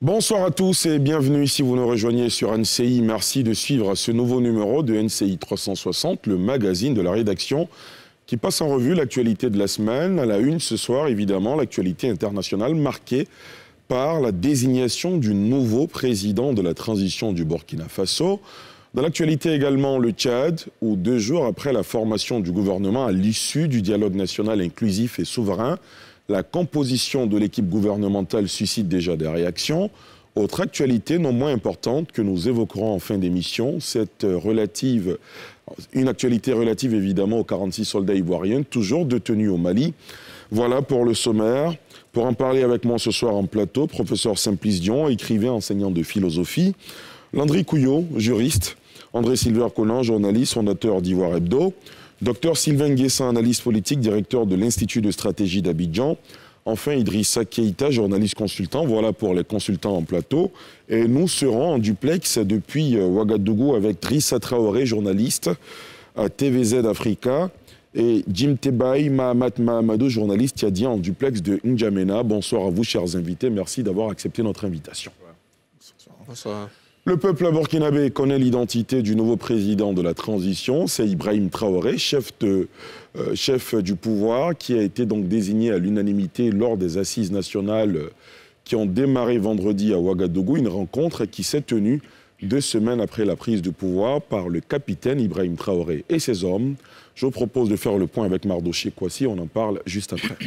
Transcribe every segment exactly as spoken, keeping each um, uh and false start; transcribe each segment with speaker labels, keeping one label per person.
Speaker 1: Bonsoir à tous et bienvenue si vous nous rejoignez sur N C I. Merci de suivre ce nouveau numéro de N C I trois cent soixante, le magazine de la rédaction qui passe en revue l'actualité de la semaine. À la une ce soir, évidemment, l'actualité internationale marquée par la désignation du nouveau président de la transition du Burkina Faso. Dans l'actualité également, le Tchad, où deux jours après la formation du gouvernement à l'issue du dialogue national inclusif et souverain, la composition de l'équipe gouvernementale suscite déjà des réactions. Autre actualité non moins importante que nous évoquerons en fin d'émission, cette relative, une actualité relative évidemment aux quarante-six soldats ivoiriens, toujours détenus au Mali. Voilà pour le sommaire. Pour en parler avec moi ce soir en plateau, professeur Simplice Dion, écrivain, enseignant de philosophie, Landry Couillot, juriste, André Silver Conan, journaliste, fondateur d'Ivoire Hebdo, docteur Sylvain Nguessan, analyste politique, directeur de l'Institut de stratégie d'Abidjan. Enfin, Idrissa Keïta, journaliste consultant. Voilà pour les consultants en plateau. Et nous serons en duplex depuis Ouagadougou avec Drissa Traoré, journaliste à T V Z Africa. Et Jim Tebaï Mahamat Mahamadou, journaliste tchadien en duplex de N'Djamena. Bonsoir à vous, chers invités. Merci d'avoir accepté notre invitation.
Speaker 2: Bonsoir.
Speaker 1: Le peuple burkinabé connaît l'identité du nouveau président de la transition, c'est Ibrahim Traoré, chef, de, euh, chef du pouvoir, qui a été donc désigné à l'unanimité lors des assises nationales qui ont démarré vendredi à Ouagadougou, une rencontre qui s'est tenue deux semaines après la prise de pouvoir par le capitaine Ibrahim Traoré et ses hommes. Je vous propose de faire le point avec Mardoché Kouassi, on en parle juste après.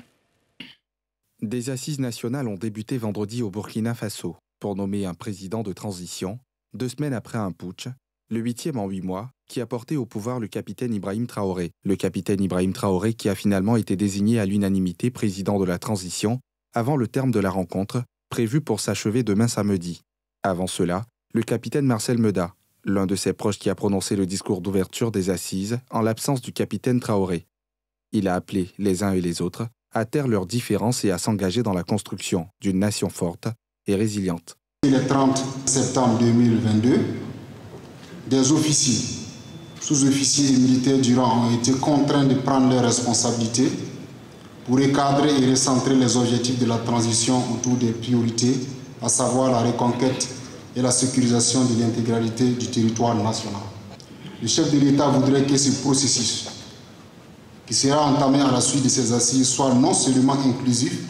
Speaker 3: Des assises nationales ont débuté vendredi au Burkina Faso pour nommer un président de transition, deux semaines après un putsch, le huitième en huit mois, qui a porté au pouvoir le capitaine Ibrahim Traoré. Le capitaine Ibrahim Traoré qui a finalement été désigné à l'unanimité président de la transition avant le terme de la rencontre, prévue pour s'achever demain samedi. Avant cela, le capitaine Marcel Meda, l'un de ses proches qui a prononcé le discours d'ouverture des assises en l'absence du capitaine Traoré. Il a appelé les uns et les autres à taire leurs différences et à s'engager dans la construction d'une nation forte et résiliente.
Speaker 4: Le trente septembre deux mille vingt-deux, des officiers, sous-officiers et militaires durant ont été contraints de prendre leurs responsabilités pour recadrer et recentrer les objectifs de la transition autour des priorités, à savoir la reconquête et la sécurisation de l'intégralité du territoire national. Le chef de l'État voudrait que ce processus, qui sera entamé à la suite de ces assises, soit non seulement inclusif,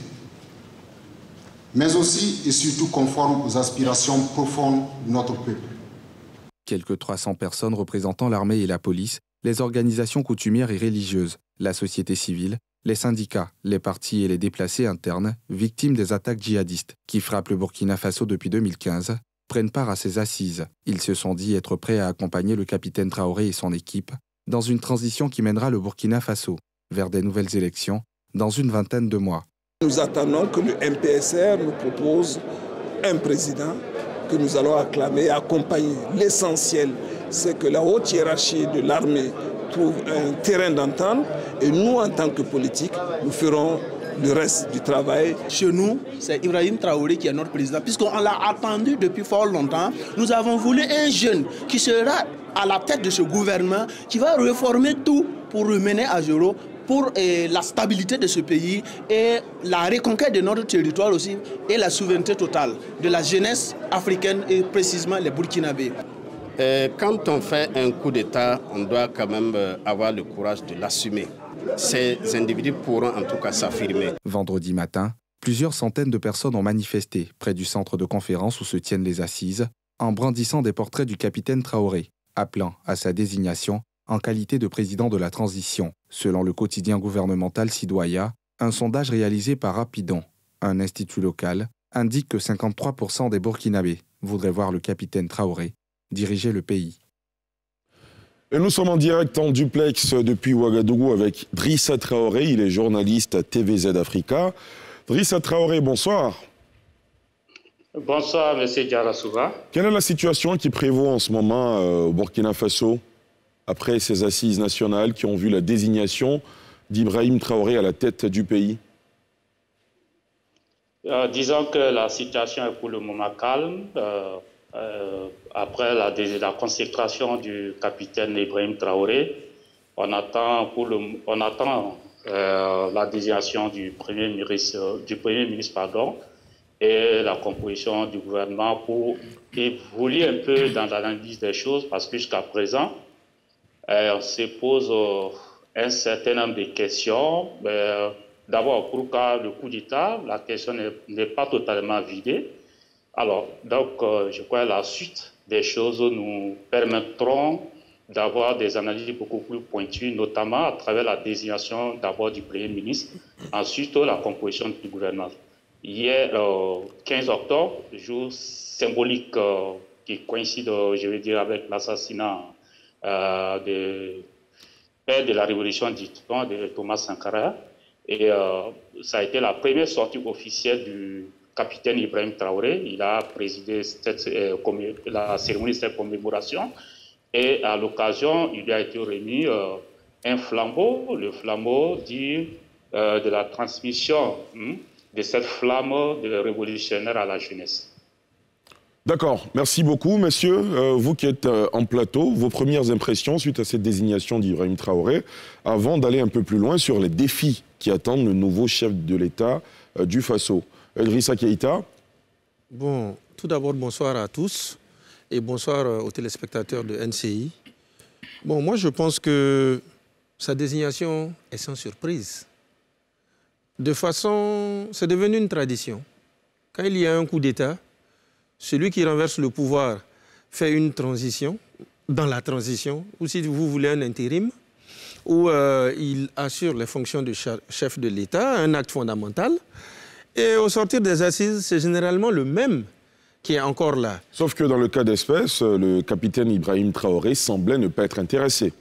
Speaker 4: mais aussi et surtout conforme aux aspirations profondes de notre peuple.
Speaker 3: Quelques trois cents personnes représentant l'armée et la police, les organisations coutumières et religieuses, la société civile, les syndicats, les partis et les déplacés internes, victimes des attaques djihadistes qui frappent le Burkina Faso depuis deux mille quinze, prennent part à ces assises. Ils se sont dit être prêts à accompagner le capitaine Traoré et son équipe dans une transition qui mènera le Burkina Faso vers des nouvelles élections dans une vingtaine de mois.
Speaker 2: Nous attendons que le M P S R nous propose un président que nous allons acclamer et accompagner. L'essentiel, c'est que la haute hiérarchie de l'armée trouve un terrain d'entente et nous, en tant que politiques, nous ferons le reste du travail.
Speaker 5: Chez nous, c'est Ibrahim Traoré qui est notre président, puisqu'on l'a attendu depuis fort longtemps. Nous avons voulu un jeune qui sera à la tête de ce gouvernement, qui va réformer tout pour remener à zéro, pour eh, la stabilité de ce pays et la reconquête de notre territoire aussi et la souveraineté totale de la jeunesse africaine et précisément les Burkinabés.
Speaker 6: Euh, quand on fait un coup d'État, on doit quand même avoir le courage de l'assumer. Ces individus pourront en tout cas s'affirmer.
Speaker 3: Vendredi matin, plusieurs centaines de personnes ont manifesté près du centre de conférence où se tiennent les assises en brandissant des portraits du capitaine Traoré, appelant à sa désignation en qualité de président de la transition. Selon le quotidien gouvernemental Sidoaya, un sondage réalisé par Rapidon, un institut local, indique que cinquante-trois pour cent des Burkinabés voudraient voir le capitaine Traoré diriger le pays.
Speaker 1: Et nous sommes en direct en duplex depuis Ouagadougou avec Drissa Traoré, il est journaliste à T V Z Africa. Drissa Traoré, bonsoir.
Speaker 7: Bonsoir, M. Diarra-Souba.
Speaker 1: Quelle est la situation qui prévaut en ce moment euh, au Burkina Faso après ces assises nationales qui ont vu la désignation d'Ibrahim Traoré à la tête du pays?
Speaker 7: euh, Disons que la situation est pour le moment calme. Euh, euh, après la, la consécration du capitaine Ibrahim Traoré, on attend, pour le, on attend euh, la désignation du Premier ministre, du Premier ministre pardon, et la composition du gouvernement pour évoluer un peu dans l'analyse des choses, parce que jusqu'à présent, euh, on se pose euh, un certain nombre de questions. Euh, D'abord, pourquoi le coup d'État? La question n'est pas totalement vidée. Alors, donc, euh, je crois que la suite des choses nous permettront d'avoir des analyses beaucoup plus pointues, notamment à travers la désignation d'abord du Premier ministre, ensuite la composition du gouvernement. Hier, euh, quinze octobre, jour symbolique euh, qui coïncide, euh, je veux dire, avec l'assassinat euh, du père de la Révolution dite de Thomas Sankara. Et euh, ça a été la première sortie officielle du capitaine Ibrahim Traoré. Il a présidé cette, euh, la cérémonie de cette commémoration. Et à l'occasion, il lui a été remis euh, un flambeau, le flambeau dit euh, de la transmission hein, de cette flamme de révolutionnaire à la jeunesse.
Speaker 1: D'accord, merci beaucoup, messieurs. Euh, vous qui êtes euh, en plateau, vos premières impressions suite à cette désignation d'Ibrahim Traoré, avant d'aller un peu plus loin sur les défis qui attendent le nouveau chef de l'État euh, du Faso. Idrissa Keïta.
Speaker 8: Bon, tout d'abord, bonsoir à tous et bonsoir euh, aux téléspectateurs de N C I. Bon, moi, je pense que sa désignation est sans surprise. De façon, c'est devenu une tradition. Quand il y a un coup d'État, celui qui renverse le pouvoir fait une transition, dans la transition, ou si vous voulez un intérim, où euh, il assure les fonctions de chef de l'État, un acte fondamental. Et au sortir des assises, c'est généralement le même qui est encore là.
Speaker 1: Sauf que dans le cas d'espèce, le capitaine Ibrahim Traoré semblait ne pas être intéressé.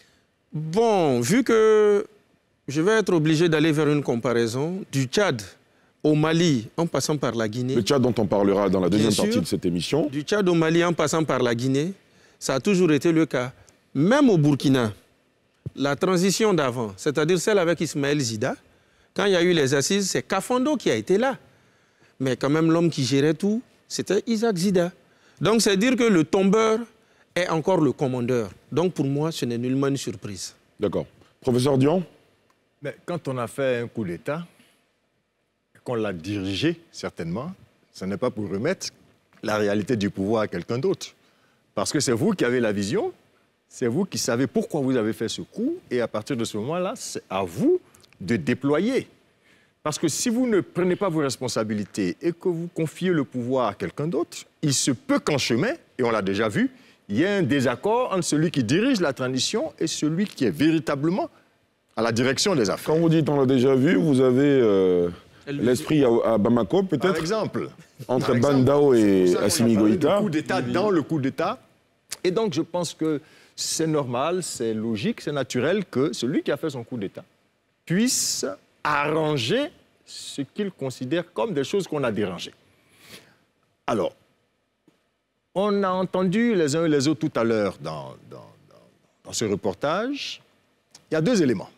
Speaker 8: Bon, vu que je vais être obligé d'aller vers une comparaison du Tchad au Mali, en passant par la Guinée.
Speaker 1: Le Tchad dont on parlera dans la deuxième
Speaker 8: Bien
Speaker 1: partie
Speaker 8: sûr,
Speaker 1: de cette émission.
Speaker 8: Du Tchad au Mali, en passant par la Guinée, ça a toujours été le cas. Même au Burkina, la transition d'avant, c'est-à-dire celle avec Ismaël Zida, quand il y a eu les assises, c'est Kafando qui a été là. Mais quand même, l'homme qui gérait tout, c'était Isaac Zida. Donc, c'est dire que le tombeur est encore le commandeur. Donc, pour moi, ce n'est nullement une surprise.
Speaker 1: D'accord. Professeur Dion?
Speaker 9: Mais quand on a fait un coup d'État, qu'on l'a dirigé, certainement, ce n'est pas pour remettre la réalité du pouvoir à quelqu'un d'autre. Parce que c'est vous qui avez la vision, c'est vous qui savez pourquoi vous avez fait ce coup, et à partir de ce moment-là, c'est à vous de déployer. Parce que si vous ne prenez pas vos responsabilités et que vous confiez le pouvoir à quelqu'un d'autre, il se peut qu'en chemin, et on l'a déjà vu, il y ait un désaccord entre celui qui dirige la transition et celui qui est véritablement à la direction des affaires.
Speaker 1: Quand vous dites on l'a déjà vu, vous avez euh, l'esprit à, à Bamako, peut-être?
Speaker 9: Par exemple.
Speaker 1: Entre
Speaker 9: Par exemple,
Speaker 1: Bandao et Assimi Goïta.
Speaker 9: Le coup d'État dans le coup d'État. Et donc, je pense que c'est normal, c'est logique, c'est naturel que celui qui a fait son coup d'État puisse arranger ce qu'il considère comme des choses qu'on a dérangées. Alors, on a entendu les uns et les autres tout à l'heure dans, dans, dans, dans ce reportage. Il y a deux éléments.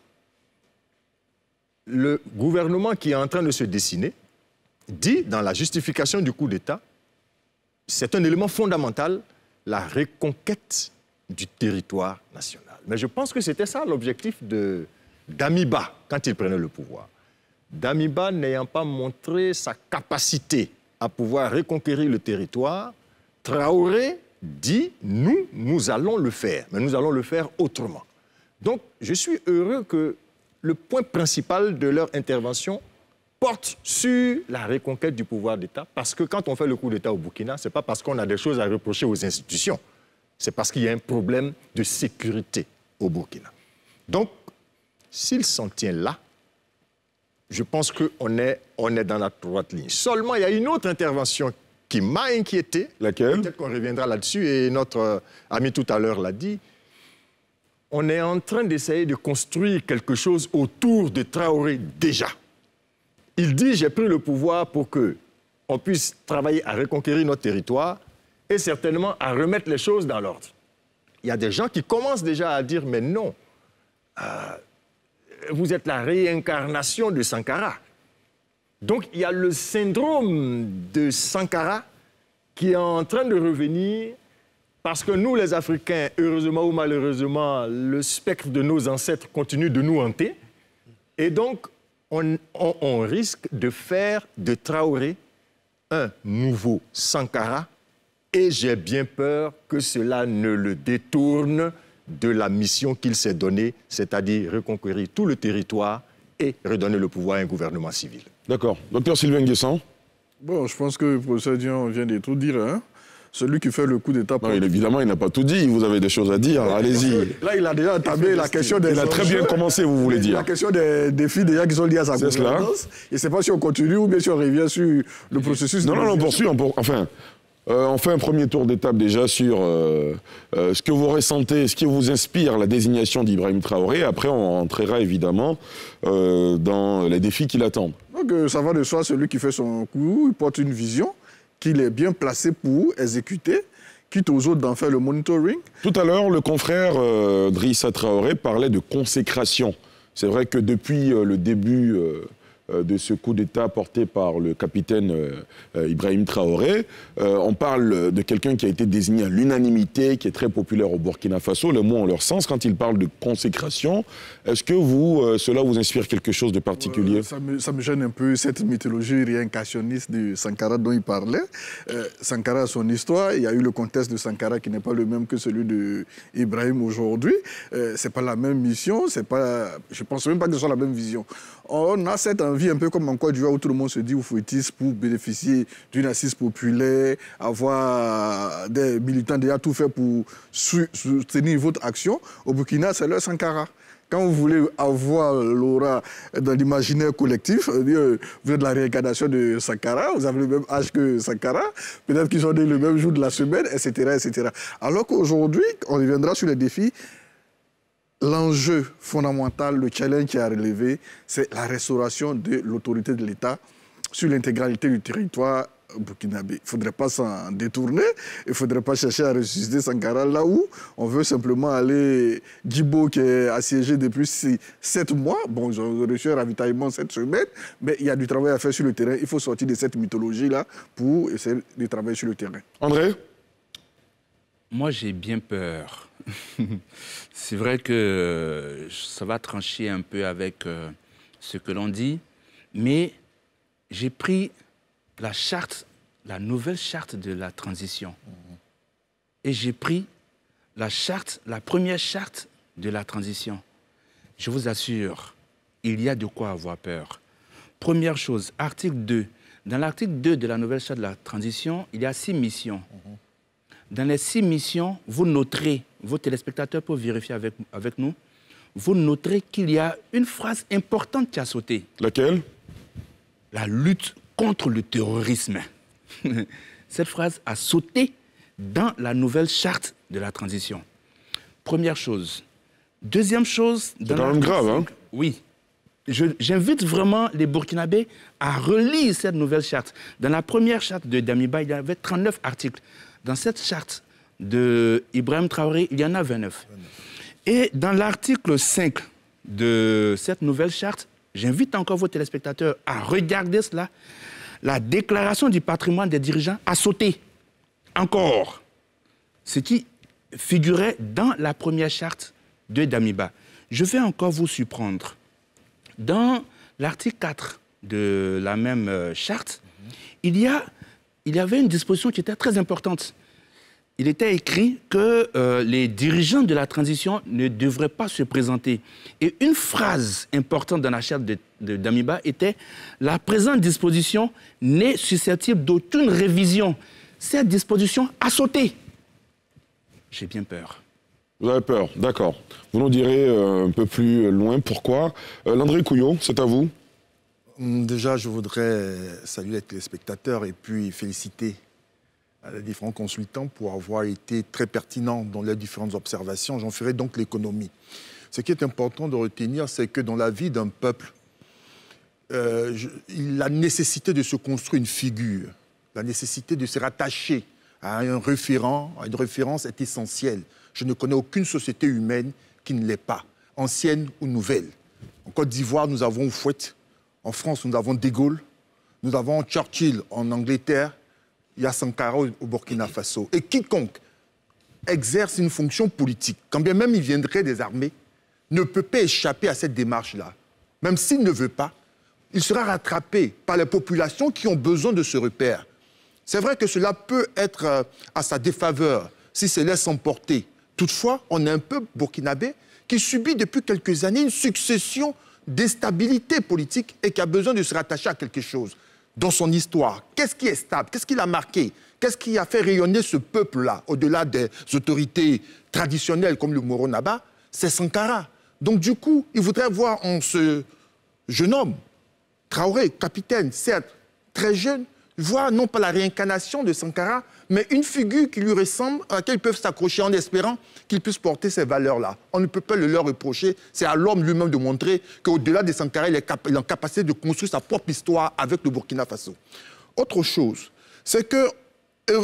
Speaker 9: Le gouvernement qui est en train de se dessiner dit dans la justification du coup d'État, c'est un élément fondamental, la reconquête du territoire national. Mais je pense que c'était ça l'objectif de Damiba quand il prenait le pouvoir. Damiba n'ayant pas montré sa capacité à pouvoir reconquérir le territoire, Traoré dit « nous, nous allons le faire, mais nous allons le faire autrement ». Donc, je suis heureux que le point principal de leur intervention porte sur la reconquête du pouvoir d'État, parce que quand on fait le coup d'État au Burkina, ce n'est pas parce qu'on a des choses à reprocher aux institutions, c'est parce qu'il y a un problème de sécurité au Burkina. Donc, s'il s'en tient là, je pense qu'on est, on est dans la droite ligne. Seulement, il y a une autre intervention qui m'a inquiété.
Speaker 1: Laquelle?
Speaker 9: Peut-être qu'on reviendra là-dessus, et notre euh, ami tout à l'heure l'a dit. On est en train d'essayer de construire quelque chose autour de Traoré déjà. Il dit, j'ai pris le pouvoir pour qu'on puisse travailler à reconquérir notre territoire et certainement à remettre les choses dans l'ordre. Il y a des gens qui commencent déjà à dire, mais non, euh, vous êtes la réincarnation de Sankara. Donc, il y a le syndrome de Sankara qui est en train de revenir parce que nous, les Africains, heureusement ou malheureusement, le spectre de nos ancêtres continue de nous hanter. Et donc, on, on, on risque de faire de Traoré un nouveau Sankara et j'ai bien peur que cela ne le détourne de la mission qu'il s'est donnée, c'est-à-dire reconquérir tout le territoire et redonner le pouvoir à un gouvernement civil. D'accord. Docteur Sylvain Nguessan.
Speaker 10: Bon, je pense que le professeur Dion vient de tout dire. Hein. Celui qui fait le coup d'État...
Speaker 1: Non, il, évidemment, il n'a pas tout dit. Vous avez des choses à dire. Allez-y.
Speaker 10: Là, il a déjà entamé la question des...
Speaker 1: Il a très bien commencé, vous voulez dire.
Speaker 10: La question des défis déjà qui sont liés à sa gouvernance. Je ne sais pas si on continue ou bien si on revient sur le processus...
Speaker 1: Non, non, non, on poursuit. On pour... Enfin, euh, on fait un premier tour d'étape déjà sur euh, euh, ce que vous ressentez, ce qui vous inspire la désignation d'Ibrahim Traoré. Après, on rentrera évidemment euh, dans les défis qui l'attendent.
Speaker 10: Donc, euh, ça va de soi, celui qui fait son coup, il porte une vision qu'il est bien placé pour exécuter, quitte aux autres d'en faire le monitoring.
Speaker 1: Tout à l'heure, le confrère euh, Drissa Traoré parlait de consécration. C'est vrai que depuis euh, le début euh, de ce coup d'État porté par le capitaine euh, Ibrahim Traoré, euh, on parle de quelqu'un qui a été désigné à l'unanimité, qui est très populaire au Burkina Faso. Les mots ont leur sens quand il parle de consécration. Est-ce que vous, euh, cela vous inspire quelque chose de particulier?
Speaker 10: euh, ça, me, ça me gêne un peu, cette mythologie réincarnationniste de Sankara dont il parlait. Euh, Sankara a son histoire. Il y a eu le contexte de Sankara qui n'est pas le même que celui d'Ibrahim aujourd'hui. Euh, ce n'est pas la même mission. Pas, je ne pense même pas que ce soit la même vision. On a cette envie un peu comme en Côte d'Ivoire où tout le monde se dit oufouetiste pour bénéficier d'une assise populaire, avoir des militants déjà tout fait pour soutenir votre action. Au Burkina, c'est leur Sankara. Quand vous voulez avoir l'aura dans l'imaginaire collectif, vous êtes la réincarnation de Sankara, vous avez le même âge que Sankara, peut-être qu'ils sont nés le même jour de la semaine, et cetera et cetera. Alors qu'aujourd'hui, on reviendra sur les défis. L'enjeu fondamental, le challenge qui a relevé, c'est la restauration de l'autorité de l'État sur l'intégralité du territoire burkinabé. Il ne faudrait pas s'en détourner, il ne faudrait pas chercher à ressusciter Sankara là où on veut simplement aller. Djibo qui est assiégé depuis sept mois, bon, ils ont reçu un ravitaillement cette semaine, mais il y a du travail à faire sur le terrain. Il faut sortir de cette mythologie-là pour essayer de travailler sur le terrain.
Speaker 1: André?
Speaker 11: Moi, j'ai bien peur. C'est vrai que ça va trancher un peu avec euh, ce que l'on dit, mais j'ai pris la charte, la nouvelle charte de la transition. Mmh. Et j'ai pris la charte, la première charte de la transition. Je vous assure, il y a de quoi avoir peur. Première chose, article deux. Dans l'article deux de la nouvelle charte de la transition, il y a six missions. Mmh. Dans les six missions, vous noterez, vos téléspectateurs peuvent vérifier avec, avec nous, vous noterez qu'il y a une phrase importante qui a sauté.
Speaker 1: Laquelle?
Speaker 11: La lutte contre le terrorisme. Cette phrase a sauté dans la nouvelle charte de la transition. Première chose. Deuxième chose...
Speaker 1: C'est quand même grave, hein?
Speaker 11: Oui. J'invite vraiment les Burkinabés à relire cette nouvelle charte. Dans la première charte de Damiba, il y avait trente-neuf articles. Dans cette charte d'Ibrahim Traoré, il y en a vingt-neuf. Et dans l'article cinq de cette nouvelle charte, j'invite encore vos téléspectateurs à regarder cela. La déclaration du patrimoine des dirigeants a sauté. Encore. Ce qui figurait dans la première charte de Damiba. Je vais encore vous surprendre. Dans l'article quatre de la même charte, mmh. il y a... il y avait une disposition qui était très importante. Il était écrit que euh, les dirigeants de la transition ne devraient pas se présenter. Et une phrase importante dans la charte de, de Damiba était « La présente disposition n'est susceptible d'aucune révision. » Cette disposition a sauté. J'ai bien peur.
Speaker 1: Vous avez peur, d'accord. Vous nous direz euh, un peu plus loin pourquoi. Euh, Landry Couillot, c'est à vous.
Speaker 12: Déjà, je voudrais saluer les téléspectateurs et puis féliciter les différents consultants pour avoir été très pertinents dans leurs différentes observations. J'en ferai donc l'économie. Ce qui est important de retenir, c'est que dans la vie d'un peuple, euh, je, la nécessité de se construire une figure, la nécessité de se rattacher à un référent, à une référence est essentielle. Je ne connais aucune société humaine qui ne l'est pas, ancienne ou nouvelle. En Côte d'Ivoire, nous avons Houphouët. En France, nous avons De Gaulle, nous avons Churchill en Angleterre, il y a Sankara au Burkina Faso. Et quiconque exerce une fonction politique, quand bien même il viendrait des armées, ne peut pas échapper à cette démarche-là. Même s'il ne veut pas, il sera rattrapé par les populations qui ont besoin de ce repère. C'est vrai que cela peut être euh, à sa défaveur si se laisse emporter. Toutefois, on est un peuple burkinabé qui subit depuis quelques années une succession d'instabilité politique et qui a besoin de se rattacher à quelque chose dans son histoire. Qu'est-ce qui est stable? Qu'est-ce qui l'a marqué? Qu'est-ce qui a fait rayonner ce peuple-là, au-delà des autorités traditionnelles comme le Moro Naba? C'est Sankara. Donc du coup, il voudrait voir en ce jeune homme, Traoré, capitaine, certes très jeune, voir non pas la réincarnation de Sankara, mais une figure qui lui ressemble, à laquelle ils peuvent s'accrocher en espérant qu'il puisse porter ces valeurs-là. On ne peut pas le leur reprocher. C'est à l'homme lui-même de montrer qu'au-delà de Sankara, il est, cap il est en capacité de construire sa propre histoire avec le Burkina Faso. Autre chose, c'est que euh,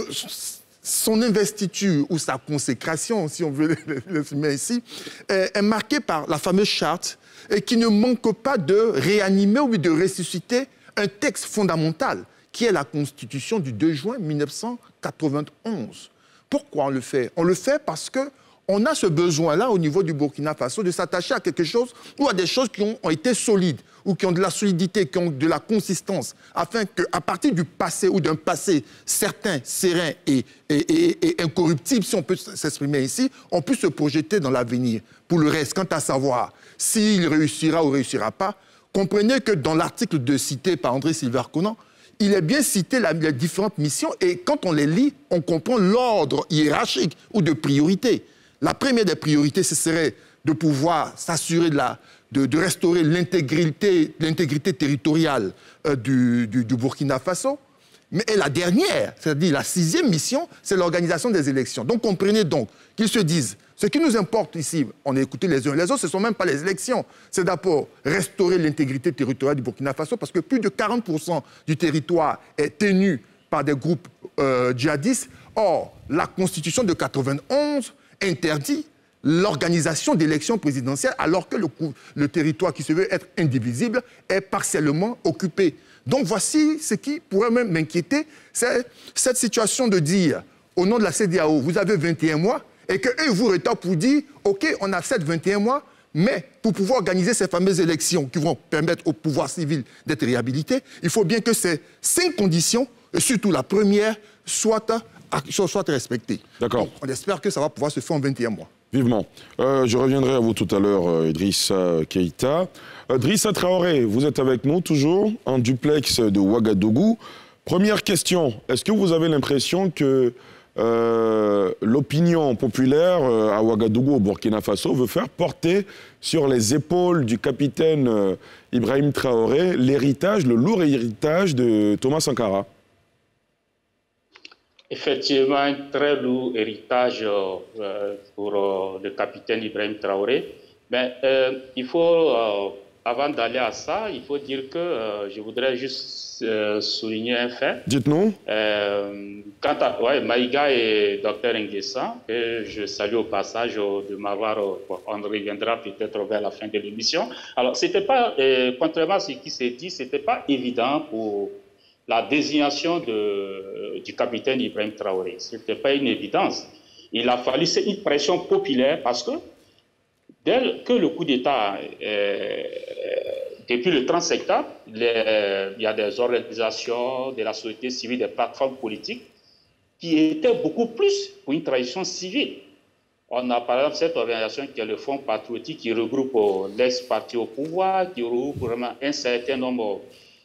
Speaker 12: son investiture ou sa consécration, si on veut l'exprimer ici, est, est marquée par la fameuse charte et qui ne manque pas de réanimer ou de ressusciter un texte fondamental qui est la Constitution du deux juin mille neuf cent quatre-vingt-onze. Pourquoi on le fait? On le fait parce qu'on a ce besoin-là au niveau du Burkina Faso de s'attacher à quelque chose ou à des choses qui ont, ont été solides ou qui ont de la solidité, qui ont de la consistance, afin qu'à partir du passé ou d'un passé certain, serein et, et, et, et incorruptible, si on peut s'exprimer ici, on puisse se projeter dans l'avenir. Pour le reste, quant à savoir s'il réussira ou réussira pas, comprenez que dans l'article de cité par André Silva-Conan, il est bien cité la, les différentes missions et quand on les lit, on comprend l'ordre hiérarchique ou de priorité. La première des priorités, ce serait de pouvoir s'assurer de, la, de, de restaurer l'intégrité territoriale euh, du, du, du Burkina Faso. Mais et la dernière, c'est-à-dire la sixième mission, c'est l'organisation des élections. Donc comprenez donc qu'ils se disent, ce qui nous importe ici, on a écouté les uns et les autres, ce ne sont même pas les élections. C'est d'abord restaurer l'intégrité territoriale du Burkina Faso parce que plus de quarante pour cent du territoire est tenu par des groupes euh, djihadistes. Or, la Constitution de quatre-vingt-onze interdit l'organisation d'élections présidentielles alors que le, le territoire qui se veut être indivisible est partiellement occupé. Donc voici ce qui pourrait même m'inquiéter, c'est cette situation de dire, au nom de la C D A O, vous avez vingt et un mois, et qu'eux vous rétorquent pour dire, OK, on a sept vingt et un mois, mais pour pouvoir organiser ces fameuses élections qui vont permettre au pouvoir civil d'être réhabilité, il faut bien que ces cinq conditions, et surtout la première, soient, soient respectées.
Speaker 1: D'accord.
Speaker 12: On espère que ça va pouvoir se faire en vingt et un mois.
Speaker 1: Vivement. Euh, je reviendrai à vous tout à l'heure, euh, Idrissa Keïta. Euh, Idrissa Traoré, vous êtes avec nous toujours en duplex de Ouagadougou. Première question, est-ce que vous avez l'impression que euh, l'opinion populaire euh, à Ouagadougou, au Burkina Faso, veut faire porter sur les épaules du capitaine euh, Ibrahim Traoré l'héritage, le lourd héritage de Thomas Sankara?
Speaker 7: Effectivement, un très lourd héritage euh, pour euh, le capitaine Ibrahim Traoré. Mais euh, il faut, euh, avant d'aller à ça, il faut dire que euh, je voudrais juste euh, souligner un fait.
Speaker 1: Dites-nous.
Speaker 7: Euh, quant à ouais, Maïga et Docteur Nguessan, que je salue au passage euh, de m'avoir, euh, on reviendra peut-être vers la fin de l'émission. Alors, c'était pas, euh, contrairement à ce qui s'est dit, ce n'était pas évident pour la désignation de, du capitaine Ibrahim Traoré. Ce n'était pas une évidence. Il a fallu, c'est une pression populaire parce que dès que le coup d'État, euh, depuis le trente septembre, les, il y a des organisations de la société civile, des plateformes politiques qui étaient beaucoup plus pour une transition civile. On a par exemple cette organisation qui est le Fonds patriotique qui regroupe l'ex-parti au pouvoir, qui regroupe vraiment un certain nombre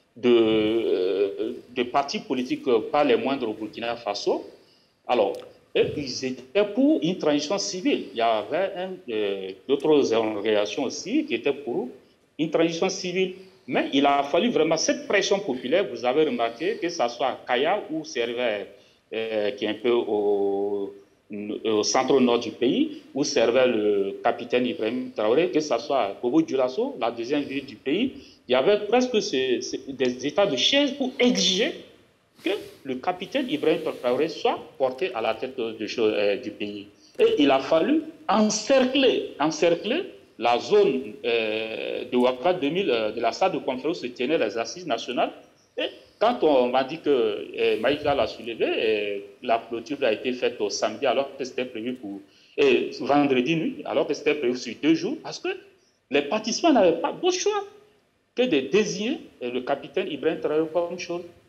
Speaker 7: de, de partis politiques, pas les moindres au Burkina Faso. Alors, ils étaient pour une transition civile. Il y avait euh, d'autres organisations aussi qui étaient pour une transition civile. Mais il a fallu vraiment cette pression populaire. Vous avez remarqué que ce soit à Kaya ou Servait, euh, qui est un peu au, au centre-nord du pays, où servait le capitaine Ibrahim Traoré, que ce soit à Bobo-Dioulasso, la deuxième ville du pays. Il y avait presque ce, ce, des états de chaise pour exiger que le capitaine Ibrahim Traoré soit porté à la tête de, euh, du pays. Et il a fallu encercler, encercler la zone euh, de Ouaga deux mille, euh, de la salle de conférence où se tenaient les assises nationales. Et quand on m'a dit que euh, Maïka l'a soulevé, et la clôture a été faite au samedi alors que c'était prévu pour et vendredi nuit, alors que c'était prévu sur deux jours, parce que les participants n'avaient pas d'autre choix que de désigner le capitaine Ibrahim Traoré comme chose.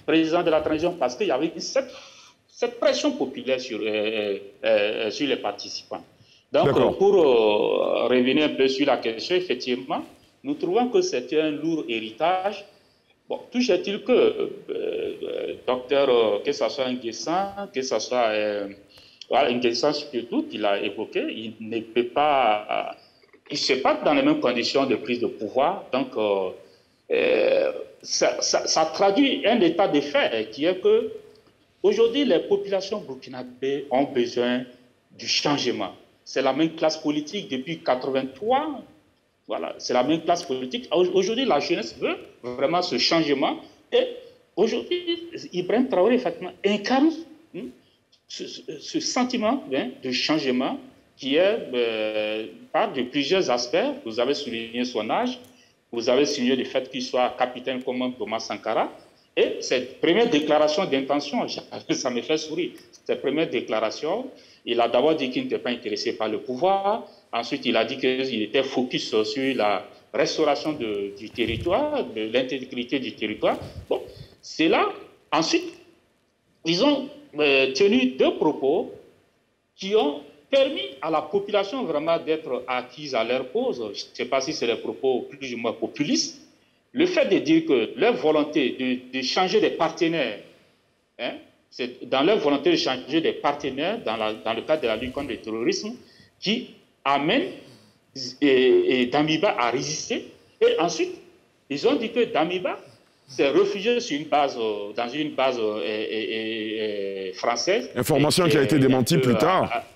Speaker 7: président de la transition, parce qu'il y avait cette, cette pression populaire sur, euh, euh, sur les participants. Donc, pour euh, revenir un peu sur la question, effectivement, nous trouvons que c'était un lourd héritage. Bon, touche est-il que, euh, euh, docteur, euh, que ce soit Nguessan, que ce soit euh, voilà, Nguessan surtout, qu'il a évoqué, il ne peut pas, euh, il ne se pas dans les mêmes conditions de prise de pouvoir. Donc, euh, euh, ça, ça, ça traduit un état de fait qui est que aujourd'hui, les populations burkinabées ont besoin du changement. C'est la même classe politique depuis mille neuf cent quatre-vingt-trois. Voilà, c'est la même classe politique. Aujourd'hui, la jeunesse veut vraiment ce changement. Et aujourd'hui, Ibrahim Traoré, effectivement, incarne hein, ce, ce sentiment hein, de changement qui est euh, par de plusieurs aspects. Vous avez souligné son âge, vous avez souligné le fait qu'il soit capitaine comme Thomas Sankara. Et cette première déclaration d'intention, ça me fait sourire. Cette première déclaration, il a d'abord dit qu'il n'était pas intéressé par le pouvoir. Ensuite, il a dit qu'il était focus sur la restauration de, du territoire, de l'intégrité du territoire. Bon, c'est là. Ensuite, ils ont euh, tenu deux propos qui ont permis à la population vraiment d'être acquise à leur cause. Je ne sais pas si c'est des propos plus ou moins populistes. Le fait de dire que leur volonté de, de changer des partenaires, hein, c'est dans leur volonté de changer des partenaires dans, la, dans le cadre de la lutte contre le terrorisme qui amène et, et Damiba à résister. Et ensuite, ils ont dit que Damiba s'est réfugié sur une base, dans une base euh, et, et, et française.
Speaker 1: Information et, qui a été démentie plus tard. À, à,